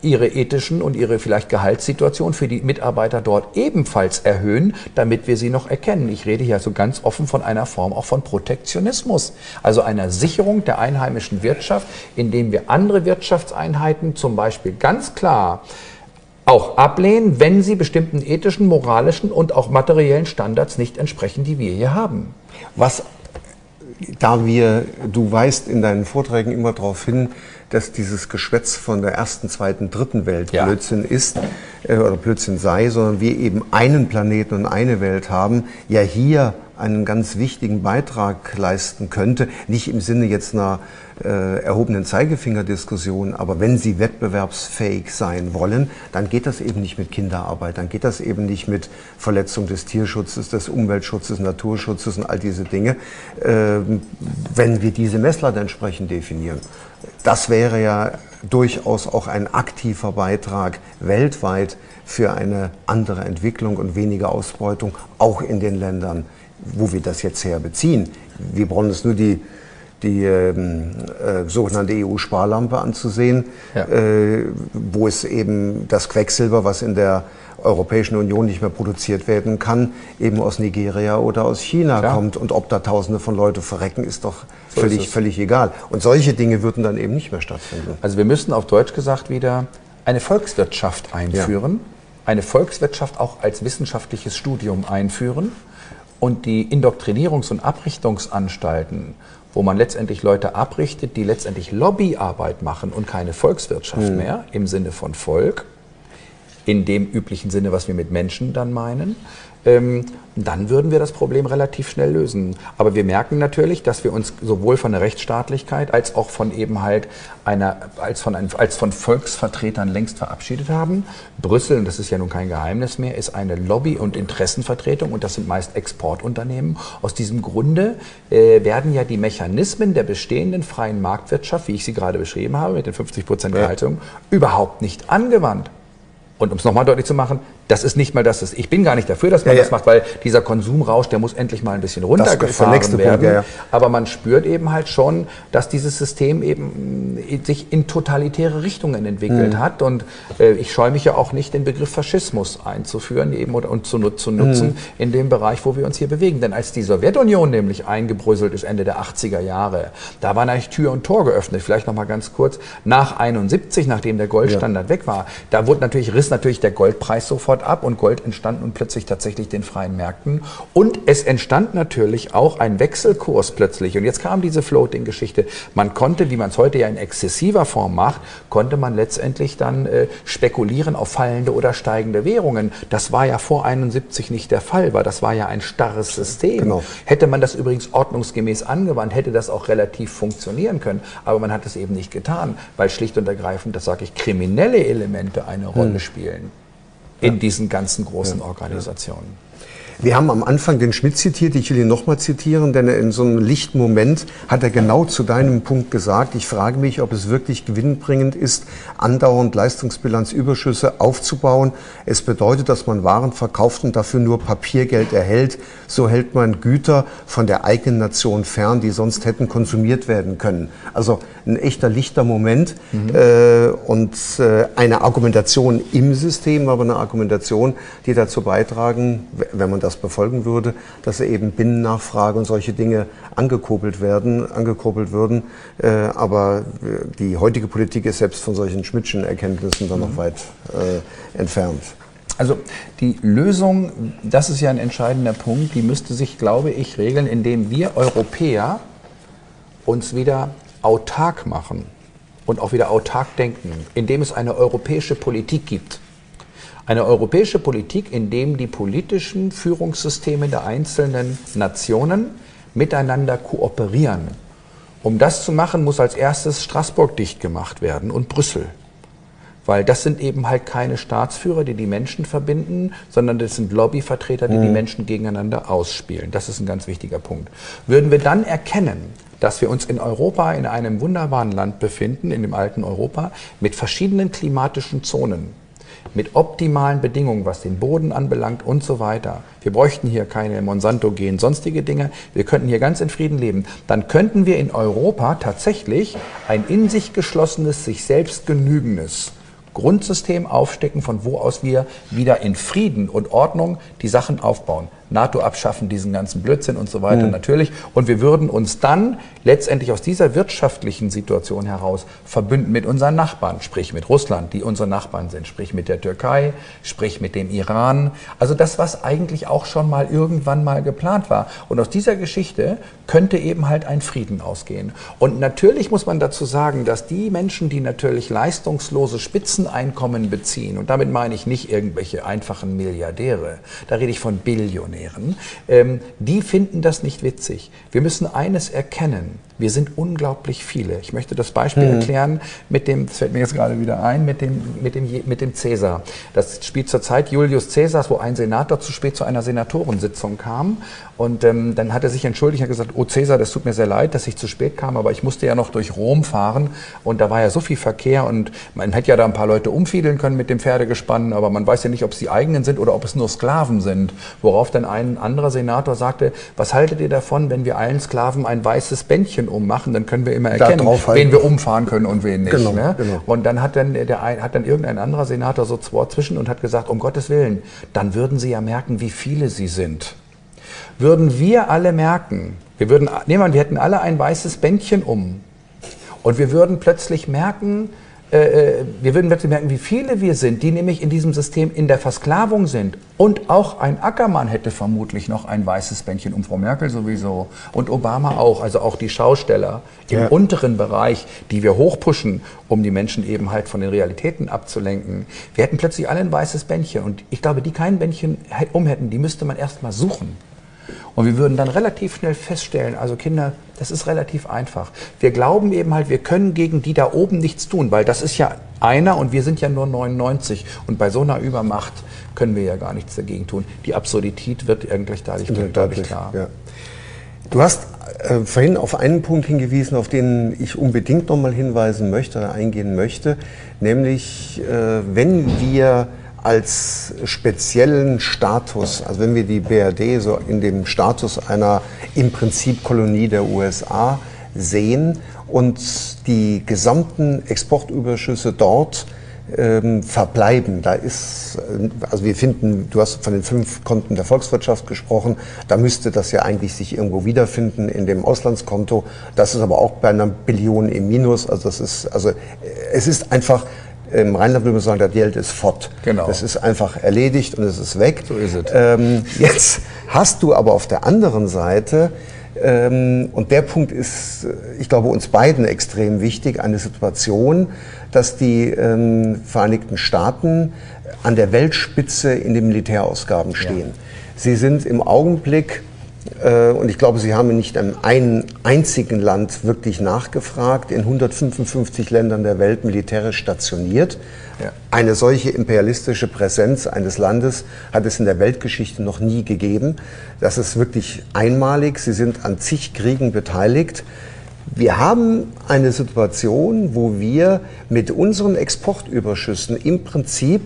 ihre ethischen und ihre vielleicht Gehaltssituation für die Mitarbeiter dort ebenfalls erhöhen, damit wir sie noch erkennen. Ich rede hier also ganz offen von einer Form auch von Protektionismus, also einer Sicherung der einheimischen Wirtschaft, indem wir andere Wirtschaftseinheiten zum Beispiel ganz klar auch ablehnen, wenn sie bestimmten ethischen, moralischen und auch materiellen Standards nicht entsprechen, die wir hier haben. Was, da wir, du weist in deinen Vorträgen immer darauf hin, dass dieses Geschwätz von der ersten, zweiten, dritten Welt ja. Blödsinn ist äh, oder Blödsinn sei, sondern wir eben einen Planeten und eine Welt haben, ja hier einen ganz wichtigen Beitrag leisten könnte, nicht im Sinne jetzt einer äh, erhobenen Zeigefingerdiskussion, aber wenn sie wettbewerbsfähig sein wollen, dann geht das eben nicht mit Kinderarbeit, dann geht das eben nicht mit Verletzung des Tierschutzes, des Umweltschutzes, Naturschutzes und all diese Dinge, äh, wenn wir diese Messlatte entsprechend definieren. Das wäre ja durchaus auch ein aktiver Beitrag weltweit für eine andere Entwicklung und weniger Ausbeutung, auch in den Ländern, wo wir das jetzt herbeziehen. Wir brauchen uns nur die, die ähm, äh, sogenannte E U-Sparlampe anzusehen, ja. äh, wo es eben das Quecksilber, was in der Europäischen Union nicht mehr produziert werden kann, eben aus Nigeria oder aus China Klar. kommt. Und ob da Tausende von Leuten verrecken, ist doch so völlig, ist völlig egal. Und solche Dinge würden dann eben nicht mehr stattfinden. Also wir müssen auf Deutsch gesagt wieder eine Volkswirtschaft einführen, ja. eine Volkswirtschaft auch als wissenschaftliches Studium einführen. Und die Indoktrinierungs- und Abrichtungsanstalten, wo man letztendlich Leute abrichtet, die letztendlich Lobbyarbeit machen und keine Volkswirtschaft mhm. mehr im Sinne von Volk, in dem üblichen Sinne, was wir mit Menschen dann meinen, ähm, dann würden wir das Problem relativ schnell lösen. Aber wir merken natürlich, dass wir uns sowohl von der Rechtsstaatlichkeit als auch von eben halt einer, als von, ein, als von Volksvertretern längst verabschiedet haben. Brüssel, und das ist ja nun kein Geheimnis mehr, ist eine Lobby- und Interessenvertretung und das sind meist Exportunternehmen. Aus diesem Grunde äh, werden ja die Mechanismen der bestehenden freien Marktwirtschaft, wie ich sie gerade beschrieben habe, mit den fünfzig Prozent Gehaltserhöhung, ja. überhaupt nicht angewandt. Und um es nochmal deutlich zu machen, das ist nicht mal das, ich bin gar nicht dafür, dass man ja, das ja. macht, weil dieser Konsumrausch, der muss endlich mal ein bisschen runtergefahren werden. Punkt, ja, ja. Aber man spürt eben halt schon, dass dieses System eben sich in totalitäre Richtungen entwickelt mhm. hat. Und äh, ich scheue mich ja auch nicht, den Begriff Faschismus einzuführen eben oder, und zu, zu nutzen mhm. in dem Bereich, wo wir uns hier bewegen. Denn als die Sowjetunion nämlich eingebröselt ist, Ende der achtziger Jahre, da war eigentlich Tür und Tor geöffnet. Vielleicht nochmal ganz kurz, nach einundsiebzig, nachdem der Goldstandard ja. weg war, da wurde natürlich, riss natürlich der Goldpreis sofort ab und Gold entstand nun plötzlich tatsächlich den freien Märkten. Und es entstand natürlich auch ein Wechselkurs plötzlich. Und jetzt kam diese Floating-Geschichte. Man konnte, wie man es heute ja in exzessiver Form macht, konnte man letztendlich dann äh, spekulieren auf fallende oder steigende Währungen. Das war ja vor einundsiebzig nicht der Fall, weil das war ja ein starres System. Genau. Hätte man das übrigens ordnungsgemäß angewandt, hätte das auch relativ funktionieren können. Aber man hat es eben nicht getan, weil schlicht und ergreifend, das sage ich, kriminelle Elemente eine Rolle hm. spielen. In diesen ganzen großen ja, Organisationen. Wir haben am Anfang den Schmidt zitiert, ich will ihn nochmal zitieren, denn in so einem lichten Moment hat er genau zu deinem Punkt gesagt, ich frage mich, ob es wirklich gewinnbringend ist, andauernd Leistungsbilanzüberschüsse aufzubauen. Es bedeutet, dass man Waren verkauft und dafür nur Papiergeld erhält. So hält man Güter von der eigenen Nation fern, die sonst hätten konsumiert werden können. Also ein echter lichter Moment mhm. äh, und äh, eine Argumentation im System, aber eine Argumentation, die dazu beitragen, wenn man das befolgen würde, dass eben Binnennachfrage und solche Dinge angekurbelt werden, angekurbelt würden. Äh, aber die heutige Politik ist selbst von solchen Schmidtschen Erkenntnissen dann mhm. noch weit äh, entfernt. Also die Lösung, das ist ja ein entscheidender Punkt, die müsste sich, glaube ich, regeln, indem wir Europäer uns wieder autark machen und auch wieder autark denken, indem es eine europäische Politik gibt. Eine europäische Politik, in dem die politischen Führungssysteme der einzelnen Nationen miteinander kooperieren. Um das zu machen, muss als erstes Straßburg dicht gemacht werden und Brüssel. Weil das sind eben halt keine Staatsführer, die die Menschen verbinden, sondern das sind Lobbyvertreter, die mhm. die Menschen gegeneinander ausspielen. Das ist ein ganz wichtiger Punkt. Würden wir dann erkennen, dass wir uns in Europa in einem wunderbaren Land befinden, in dem alten Europa, mit verschiedenen klimatischen Zonen, mit optimalen Bedingungen, was den Boden anbelangt und so weiter. Wir bräuchten hier keine Monsanto-Gen, sonstige Dinge. Wir könnten hier ganz in Frieden leben. Dann könnten wir in Europa tatsächlich ein in sich geschlossenes, sich selbst genügendes, Grundsystem aufstecken, von wo aus wir wieder in Frieden und Ordnung die Sachen aufbauen. NATO abschaffen, diesen ganzen Blödsinn und so weiter, mhm. natürlich. Und wir würden uns dann letztendlich aus dieser wirtschaftlichen Situation heraus verbünden mit unseren Nachbarn, sprich mit Russland, die unsere Nachbarn sind, sprich mit der Türkei, sprich mit dem Iran. Also das, was eigentlich auch schon mal irgendwann mal geplant war. Und aus dieser Geschichte könnte eben halt ein Frieden ausgehen. Und natürlich muss man dazu sagen, dass die Menschen, die natürlich leistungslose Spitzeneinkommen beziehen, und damit meine ich nicht irgendwelche einfachen Milliardäre, da rede ich von Billionären, Ähm, die finden das nicht witzig. Wir müssen eines erkennen. Wir sind unglaublich viele. Ich möchte das Beispiel mhm. erklären mit dem, das fällt mir jetzt gerade wieder ein, mit dem, mit dem, mit dem Cäsar. Das spielt zur Zeit Julius Caesars, wo ein Senator zu spät zu einer Senatorensitzung kam. Und ähm, dann hat er sich entschuldigt und gesagt, oh Cäsar, das tut mir sehr leid, dass ich zu spät kam, aber ich musste ja noch durch Rom fahren. Und da war ja so viel Verkehr und man hätte ja da ein paar Leute umfiedeln können mit dem Pferdegespann, aber man weiß ja nicht, ob es die eigenen sind oder ob es nur Sklaven sind. Worauf dann ein anderer Senator sagte, was haltet ihr davon, wenn wir allen Sklaven ein weißes Bändchen ummachen, dann können wir immer erkennen, wen wir umfahren können und wen nicht. Genau, ne? genau. Und dann hat dann, der, hat dann irgendein anderer Senator so zwei zwischen und hat gesagt, um Gottes Willen, dann würden sie ja merken, wie viele sie sind. Würden wir alle merken, wir würden, nehmen wir an, wir hätten alle ein weißes Bändchen um und wir würden plötzlich merken, äh, wir würden plötzlich merken, wie viele wir sind, die nämlich in diesem System in der Versklavung sind. Und auch ein Ackermann hätte vermutlich noch ein weißes Bändchen um, Frau Merkel sowieso und Obama auch, also auch die Schausteller im ja. unteren Bereich, die wir hochpushen, um die Menschen eben halt von den Realitäten abzulenken. Wir hätten plötzlich alle ein weißes Bändchen und ich glaube, die kein Bändchen um hätten, die müsste man erst mal suchen. Und wir würden dann relativ schnell feststellen, also Kinder, das ist relativ einfach. Wir glauben eben halt, wir können gegen die da oben nichts tun, weil das ist ja einer und wir sind ja nur neunundneunzig. Und bei so einer Übermacht können wir ja gar nichts dagegen tun. Die Absurdität wird eigentlich dadurch, ja, dadurch klar. Ja. Du hast äh, vorhin auf einen Punkt hingewiesen, auf den ich unbedingt nochmal hinweisen möchte oder eingehen möchte, nämlich äh, wenn wir als speziellen Status, also wenn wir die B R D so in dem Status einer im Prinzip Kolonie der U S A sehen und die gesamten Exportüberschüsse dort ähm, verbleiben. Da ist, also wir finden, du hast von den fünf Konten der Volkswirtschaft gesprochen, da müsste das ja eigentlich sich irgendwo wiederfinden in dem Auslandskonto. Das ist aber auch bei einer Billion im Minus. Also das ist, also es ist einfach, im Rheinland würde man sagen, das Geld ist fort. Genau. Das ist einfach erledigt und es ist weg. So ist es. Ähm, jetzt hast du aber auf der anderen Seite, ähm, und der Punkt ist, ich glaube, uns beiden extrem wichtig, eine Situation, dass die ähm, Vereinigten Staaten an der Weltspitze in den Militärausgaben stehen. Ja. Sie sind im Augenblick, und ich glaube, Sie haben nicht in einem einzigen Land wirklich nachgefragt, in hundertfünfundfünfzig Ländern der Welt militärisch stationiert. Ja. Eine solche imperialistische Präsenz eines Landes hat es in der Weltgeschichte noch nie gegeben. Das ist wirklich einmalig. Sie sind an zig Kriegen beteiligt. Wir haben eine Situation, wo wir mit unseren Exportüberschüssen im Prinzip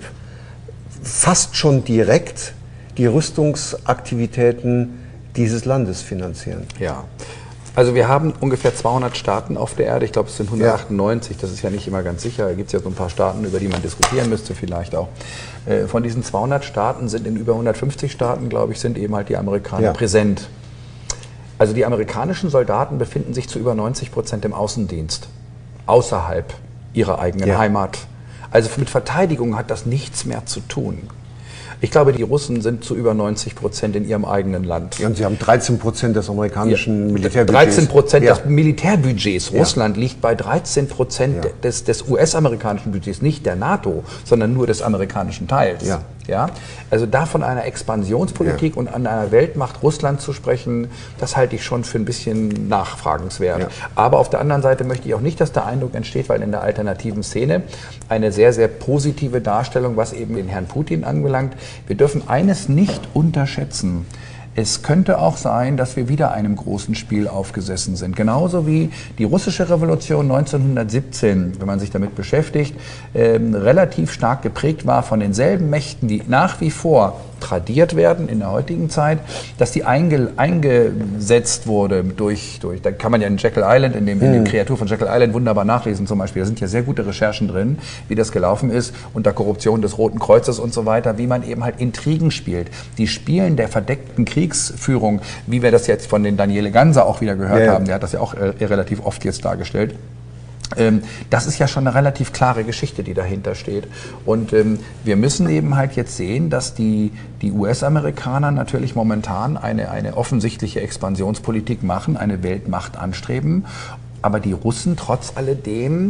fast schon direkt die Rüstungsaktivitäten dieses Landes finanzieren. Ja, also wir haben ungefähr zweihundert Staaten auf der Erde, ich glaube es sind hundertachtundneunzig, ja. Das ist ja nicht immer ganz sicher, da gibt es ja so ein paar Staaten, über die man diskutieren müsste vielleicht auch. Von diesen zweihundert Staaten sind in über hundertfünfzig Staaten, glaube ich, sind eben halt die Amerikaner ja. präsent. Also die amerikanischen Soldaten befinden sich zu über neunzig Prozent im Außendienst, außerhalb ihrer eigenen ja. Heimat. Also mit Verteidigung hat das nichts mehr zu tun. Ich glaube, die Russen sind zu über neunzig Prozent in ihrem eigenen Land. Ja, und sie haben dreizehn Prozent des amerikanischen ja, Militärbudgets. dreizehn Prozent ja. des Militärbudgets. Ja. Russland liegt bei dreizehn Prozent ja. des, des U S-amerikanischen Budgets, nicht der NATO, sondern nur des amerikanischen Teils. Ja. Ja? Also da von einer Expansionspolitik ja. und an einer Weltmacht Russland zu sprechen, das halte ich schon für ein bisschen nachfragenswert. Ja. Aber auf der anderen Seite möchte ich auch nicht, dass der Eindruck entsteht, weil in der alternativen Szene eine sehr, sehr positive Darstellung, was eben den Herrn Putin anbelangt. Wir dürfen eines nicht unterschätzen. Es könnte auch sein, dass wir wieder einem großen Spiel aufgesessen sind. Genauso wie die russische Revolution neunzehnhundertsiebzehn, wenn man sich damit beschäftigt, äh, relativ stark geprägt war von denselben Mächten, die nach wie vor tradiert werden in der heutigen Zeit, dass die einge, eingesetzt wurde durch, durch, da kann man ja in Jekyll Island, in dem, in dem Kreatur von Jekyll Island wunderbar nachlesen zum Beispiel, da sind ja sehr gute Recherchen drin, wie das gelaufen ist, unter Korruption des Roten Kreuzes und so weiter, wie man eben halt Intrigen spielt. Die Spielen der verdeckten Kriegsführung, wie wir das jetzt von den Daniele Ganser auch wieder gehört ja. haben, der hat das ja auch äh, relativ oft jetzt dargestellt. Ähm, das ist ja schon eine relativ klare Geschichte, die dahinter steht. Und ähm, wir müssen eben halt jetzt sehen, dass die, die U S-Amerikaner natürlich momentan eine, eine offensichtliche Expansionspolitik machen, eine Weltmacht anstreben, aber die Russen trotz alledem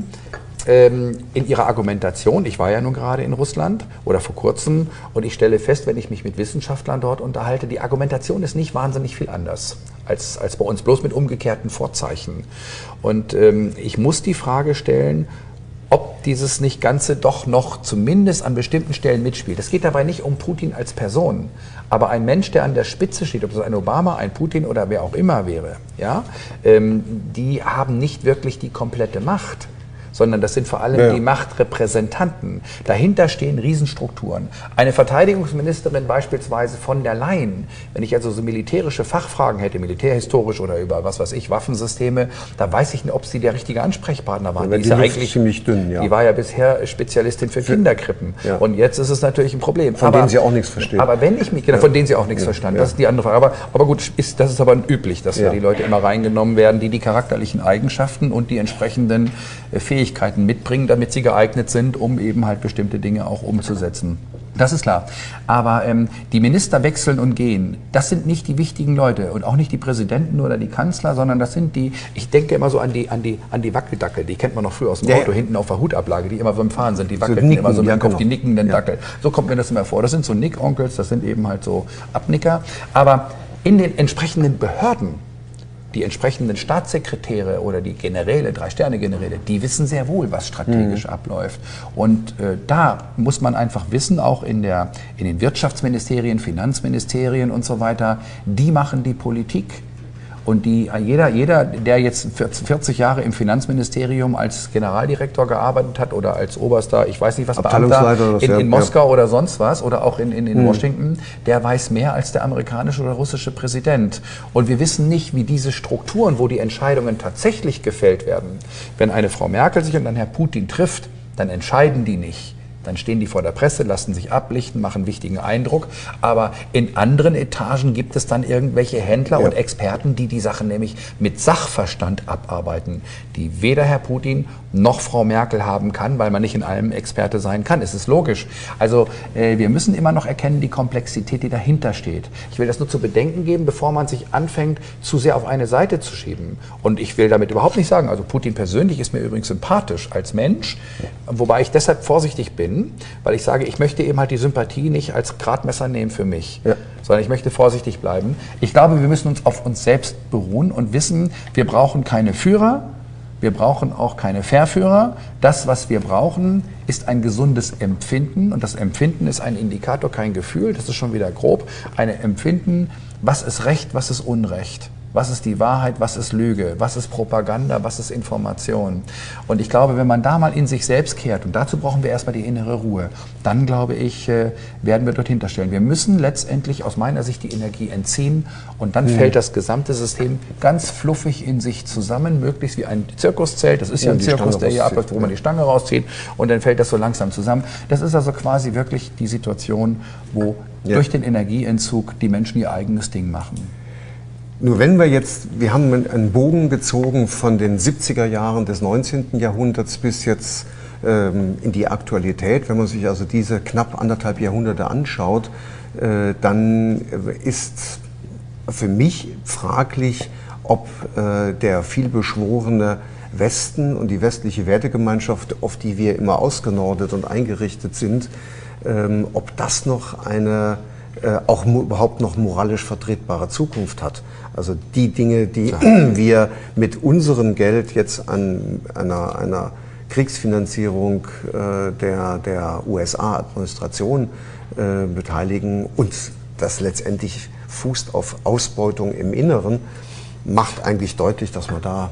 in ihrer Argumentation, ich war ja nun gerade in Russland oder vor kurzem und ich stelle fest, wenn ich mich mit Wissenschaftlern dort unterhalte, die Argumentation ist nicht wahnsinnig viel anders als, als bei uns, bloß mit umgekehrten Vorzeichen. Und ähm, ich muss die Frage stellen, ob dieses nicht Ganze doch noch zumindest an bestimmten Stellen mitspielt. Es geht dabei nicht um Putin als Person, aber ein Mensch, der an der Spitze steht, ob das ein Obama, ein Putin oder wer auch immer wäre, ja, ähm, die haben nicht wirklich die komplette Macht, sondern das sind vor allem ja. die Machtrepräsentanten. Dahinter stehen Riesenstrukturen. Eine Verteidigungsministerin beispielsweise von der Leyen, wenn ich also so militärische Fachfragen hätte, militärhistorisch oder über was weiß ich, Waffensysteme, da weiß ich nicht, ob sie der richtige Ansprechpartner waren. Ja, die, die ist ja eigentlich ziemlich dünn, ja. Die war ja bisher Spezialistin für, für Kinderkrippen. Ja. Und jetzt ist es natürlich ein Problem. Von aber, denen sie auch nichts verstehen. Aber wenn ich mich, genau, ja. von denen sie auch nichts ja. verstanden, das ist die andere Frage. Aber, aber gut, ist, das ist aber üblich, dass ja. die Leute immer reingenommen werden, die die charakterlichen Eigenschaften und die entsprechenden Fähigkeiten mitbringen, damit sie geeignet sind, um eben halt bestimmte Dinge auch umzusetzen. Das ist klar. Aber ähm, die Minister wechseln und gehen. Das sind nicht die wichtigen Leute und auch nicht die Präsidenten oder die Kanzler, sondern das sind die, ich denke immer so an die, an die, an die Wackeldackel, die kennt man noch früher aus dem ja, Auto, ja. hinten auf der Hutablage, die immer beim Fahren sind, die wackeln so immer so mit dem Kopf, die nickenden ja. Dackel. So kommt mir das immer vor. Das sind so Nickonkels, das sind eben halt so Abnicker. Aber in den entsprechenden Behörden, die entsprechenden Staatssekretäre oder die Generäle, Drei-Sterne-Generäle, die wissen sehr wohl, was strategisch mhm. abläuft. Und äh, da muss man einfach wissen, auch in, der, in den Wirtschaftsministerien, Finanzministerien und so weiter, die machen die Politik. Und die, jeder, jeder, der jetzt vierzig Jahre im Finanzministerium als Generaldirektor gearbeitet hat oder als Oberster, ich weiß nicht was, Beamter in, in Moskau ja. oder sonst was oder auch in, in, in mhm. Washington, der weiß mehr als der amerikanische oder russische Präsident. Und wir wissen nicht, wie diese Strukturen, wo die Entscheidungen tatsächlich gefällt werden, wenn eine Frau Merkel sich und ein Herr Putin trifft, dann entscheiden die nicht. Dann stehen die vor der Presse, lassen sich ablichten, machen wichtigen Eindruck. Aber in anderen Etagen gibt es dann irgendwelche Händler ja. und Experten, die die Sachen nämlich mit Sachverstand abarbeiten, die weder Herr Putin noch Frau Merkel haben kann, weil man nicht in allem Experte sein kann. Es ist logisch. Also äh, wir müssen immer noch erkennen, die Komplexität, die dahinter steht. Ich will das nur zu bedenken geben, bevor man sich anfängt, zu sehr auf eine Seite zu schieben. Und ich will damit überhaupt nicht sagen, also Putin persönlich ist mir übrigens sympathisch als Mensch, wobei ich deshalb vorsichtig bin, weil ich sage, ich möchte eben halt die Sympathie nicht als Gradmesser nehmen für mich, ja. sondern ich möchte vorsichtig bleiben. Ich glaube, wir müssen uns auf uns selbst beruhen und wissen, wir brauchen keine Führer, wir brauchen auch keine Verführer. Das, was wir brauchen, ist ein gesundes Empfinden und das Empfinden ist ein Indikator, kein Gefühl, das ist schon wieder grob, ein Empfinden, was ist Recht, was ist Unrecht. Was ist die Wahrheit, was ist Lüge, was ist Propaganda, was ist Information. Und ich glaube, wenn man da mal in sich selbst kehrt, und dazu brauchen wir erstmal die innere Ruhe, dann glaube ich, werden wir dorthin stellen. Wir müssen letztendlich aus meiner Sicht die Energie entziehen und dann mhm. fällt das gesamte System ganz fluffig in sich zusammen, möglichst wie ein Zirkuszelt. Das ist ja, ja ein Zirkus, der hier abläuft, wo man die Stange rauszieht und dann fällt das so langsam zusammen. Das ist also quasi wirklich die Situation, wo ja. durch den Energieentzug die Menschen ihr eigenes Ding machen. Nur wenn wir jetzt, wir haben einen Bogen gezogen von den siebziger Jahren des neunzehnten Jahrhunderts bis jetzt ähm, in die Aktualität. Wenn man sich also diese knapp anderthalb Jahrhunderte anschaut, äh, dann ist für mich fraglich, ob äh, der vielbeschworene Westen und die westliche Wertegemeinschaft, auf die wir immer ausgenordet und eingerichtet sind, ähm, ob das noch eine äh, auch überhaupt noch moralisch vertretbare Zukunft hat. Also die Dinge, die wir mit unserem Geld jetzt an einer, einer Kriegsfinanzierung äh, der, der U S A-Administration äh, beteiligen und das letztendlich fußt auf Ausbeutung im Inneren, macht eigentlich deutlich, dass man da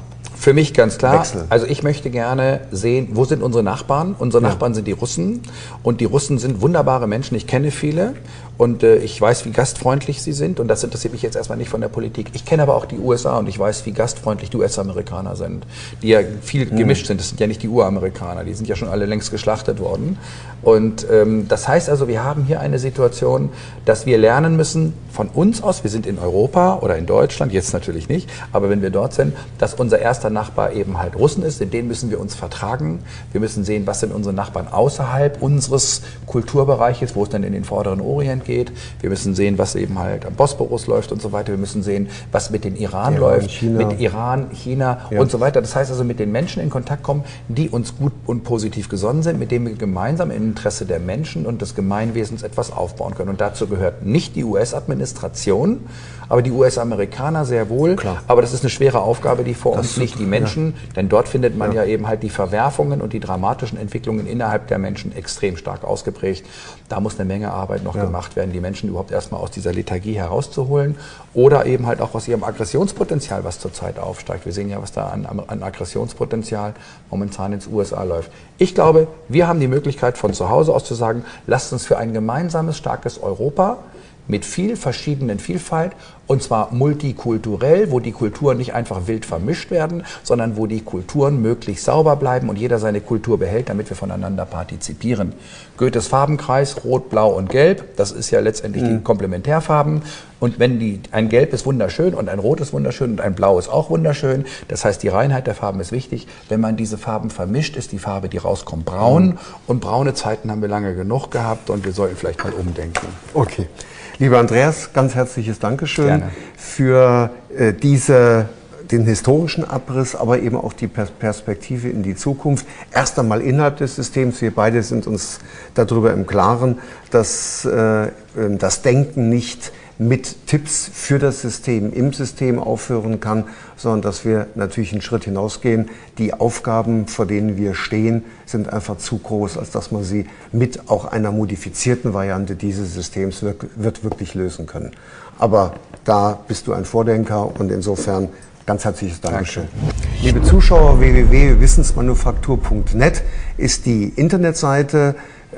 Für mich ganz klar. Wechsel. Also ich möchte gerne sehen, wo sind unsere Nachbarn? Unsere Ja. Nachbarn sind die Russen und die Russen sind wunderbare Menschen. Ich kenne viele und äh, ich weiß, wie gastfreundlich sie sind und das interessiert mich jetzt erstmal nicht von der Politik. Ich kenne aber auch die U S A und ich weiß, wie gastfreundlich die U S-Amerikaner sind, die ja viel gemischt sind. Das sind ja nicht die Uramerikaner, die sind ja schon alle längst geschlachtet worden. Und ähm, das heißt also, wir haben hier eine Situation, dass wir lernen müssen von uns aus, wir sind in Europa oder in Deutschland, jetzt natürlich nicht, aber wenn wir dort sind, dass unser erster Nachbar eben halt Russen ist, in denen müssen wir uns vertragen. Wir müssen sehen, was sind unsere Nachbarn außerhalb unseres Kulturbereiches, wo es dann in den vorderen Orient geht. Wir müssen sehen, was eben halt am Bosporus läuft und so weiter. Wir müssen sehen, was mit den Iran Iran, läuft, China. mit Iran, China Ja. und so weiter. Das heißt also, mit den Menschen in Kontakt kommen, die uns gut und positiv gesonnen sind, mit denen wir gemeinsam im Interesse der Menschen und des Gemeinwesens etwas aufbauen können. Und dazu gehört nicht die U S-Administration, aber die U S-Amerikaner sehr wohl. Klar. Aber das ist eine schwere Aufgabe, die vor Das uns liegt. Die ja. Menschen, denn dort findet man Ja. ja. eben halt die Verwerfungen und die dramatischen Entwicklungen innerhalb der Menschen extrem stark ausgeprägt. Da muss eine Menge Arbeit noch Ja. gemacht werden, die Menschen überhaupt erstmal aus dieser Lethargie herauszuholen oder eben halt auch aus ihrem Aggressionspotenzial, was zurzeit aufsteigt. Wir sehen ja, was da an, an Aggressionspotenzial momentan ins U S A läuft. Ich glaube, wir haben die Möglichkeit von zu Hause aus zu sagen, lasst uns für ein gemeinsames, starkes Europa mit viel verschiedenen Vielfalt und zwar multikulturell, wo die Kulturen nicht einfach wild vermischt werden, sondern wo die Kulturen möglichst sauber bleiben und jeder seine Kultur behält, damit wir voneinander partizipieren. Goethes Farbenkreis, Rot, Blau und Gelb, das ist ja letztendlich mhm. die Komplementärfarben. Und wenn die, ein Gelb ist wunderschön und ein Rot ist wunderschön und ein Blau ist auch wunderschön, das heißt, die Reinheit der Farben ist wichtig. Wenn man diese Farben vermischt, ist die Farbe, die rauskommt, braun. Mhm. Und braune Zeiten haben wir lange genug gehabt und wir sollten vielleicht mal umdenken. Okay. Lieber Andreas, ganz herzliches Dankeschön Gerne. für äh, diese, den historischen Abriss, aber eben auch die Perspektive in die Zukunft. Erst einmal innerhalb des Systems. Wir beide sind uns darüber im Klaren, dass äh, das Denken nicht mit Tipps für das System im System aufhören kann, sondern dass wir natürlich einen Schritt hinausgehen. Die Aufgaben, vor denen wir stehen, sind einfach zu groß, als dass man sie mit auch einer modifizierten Variante dieses Systems wird, wird wirklich lösen können. Aber da bist du ein Vordenker und insofern ganz herzliches Dankeschön. Danke. Liebe Zuschauer, w w w punkt wissensmanufaktur punkt net ist die Internetseite,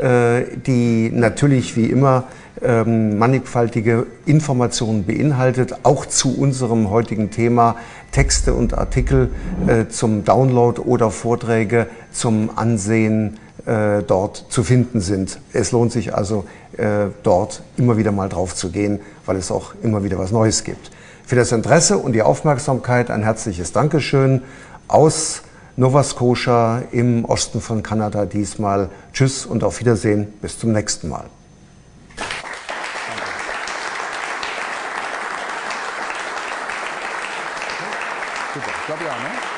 die natürlich wie immer ähm, mannigfaltige Informationen beinhaltet, auch zu unserem heutigen Thema Texte und Artikel äh, zum Download oder Vorträge zum Ansehen äh, dort zu finden sind. Es lohnt sich also äh, dort immer wieder mal drauf zu gehen, weil es auch immer wieder was Neues gibt. Für das Interesse und die Aufmerksamkeit ein herzliches Dankeschön aus Nova Scotia im Osten von Kanada diesmal. Tschüss und auf Wiedersehen. Bis zum nächsten Mal. Super, ich glaube ja, ne?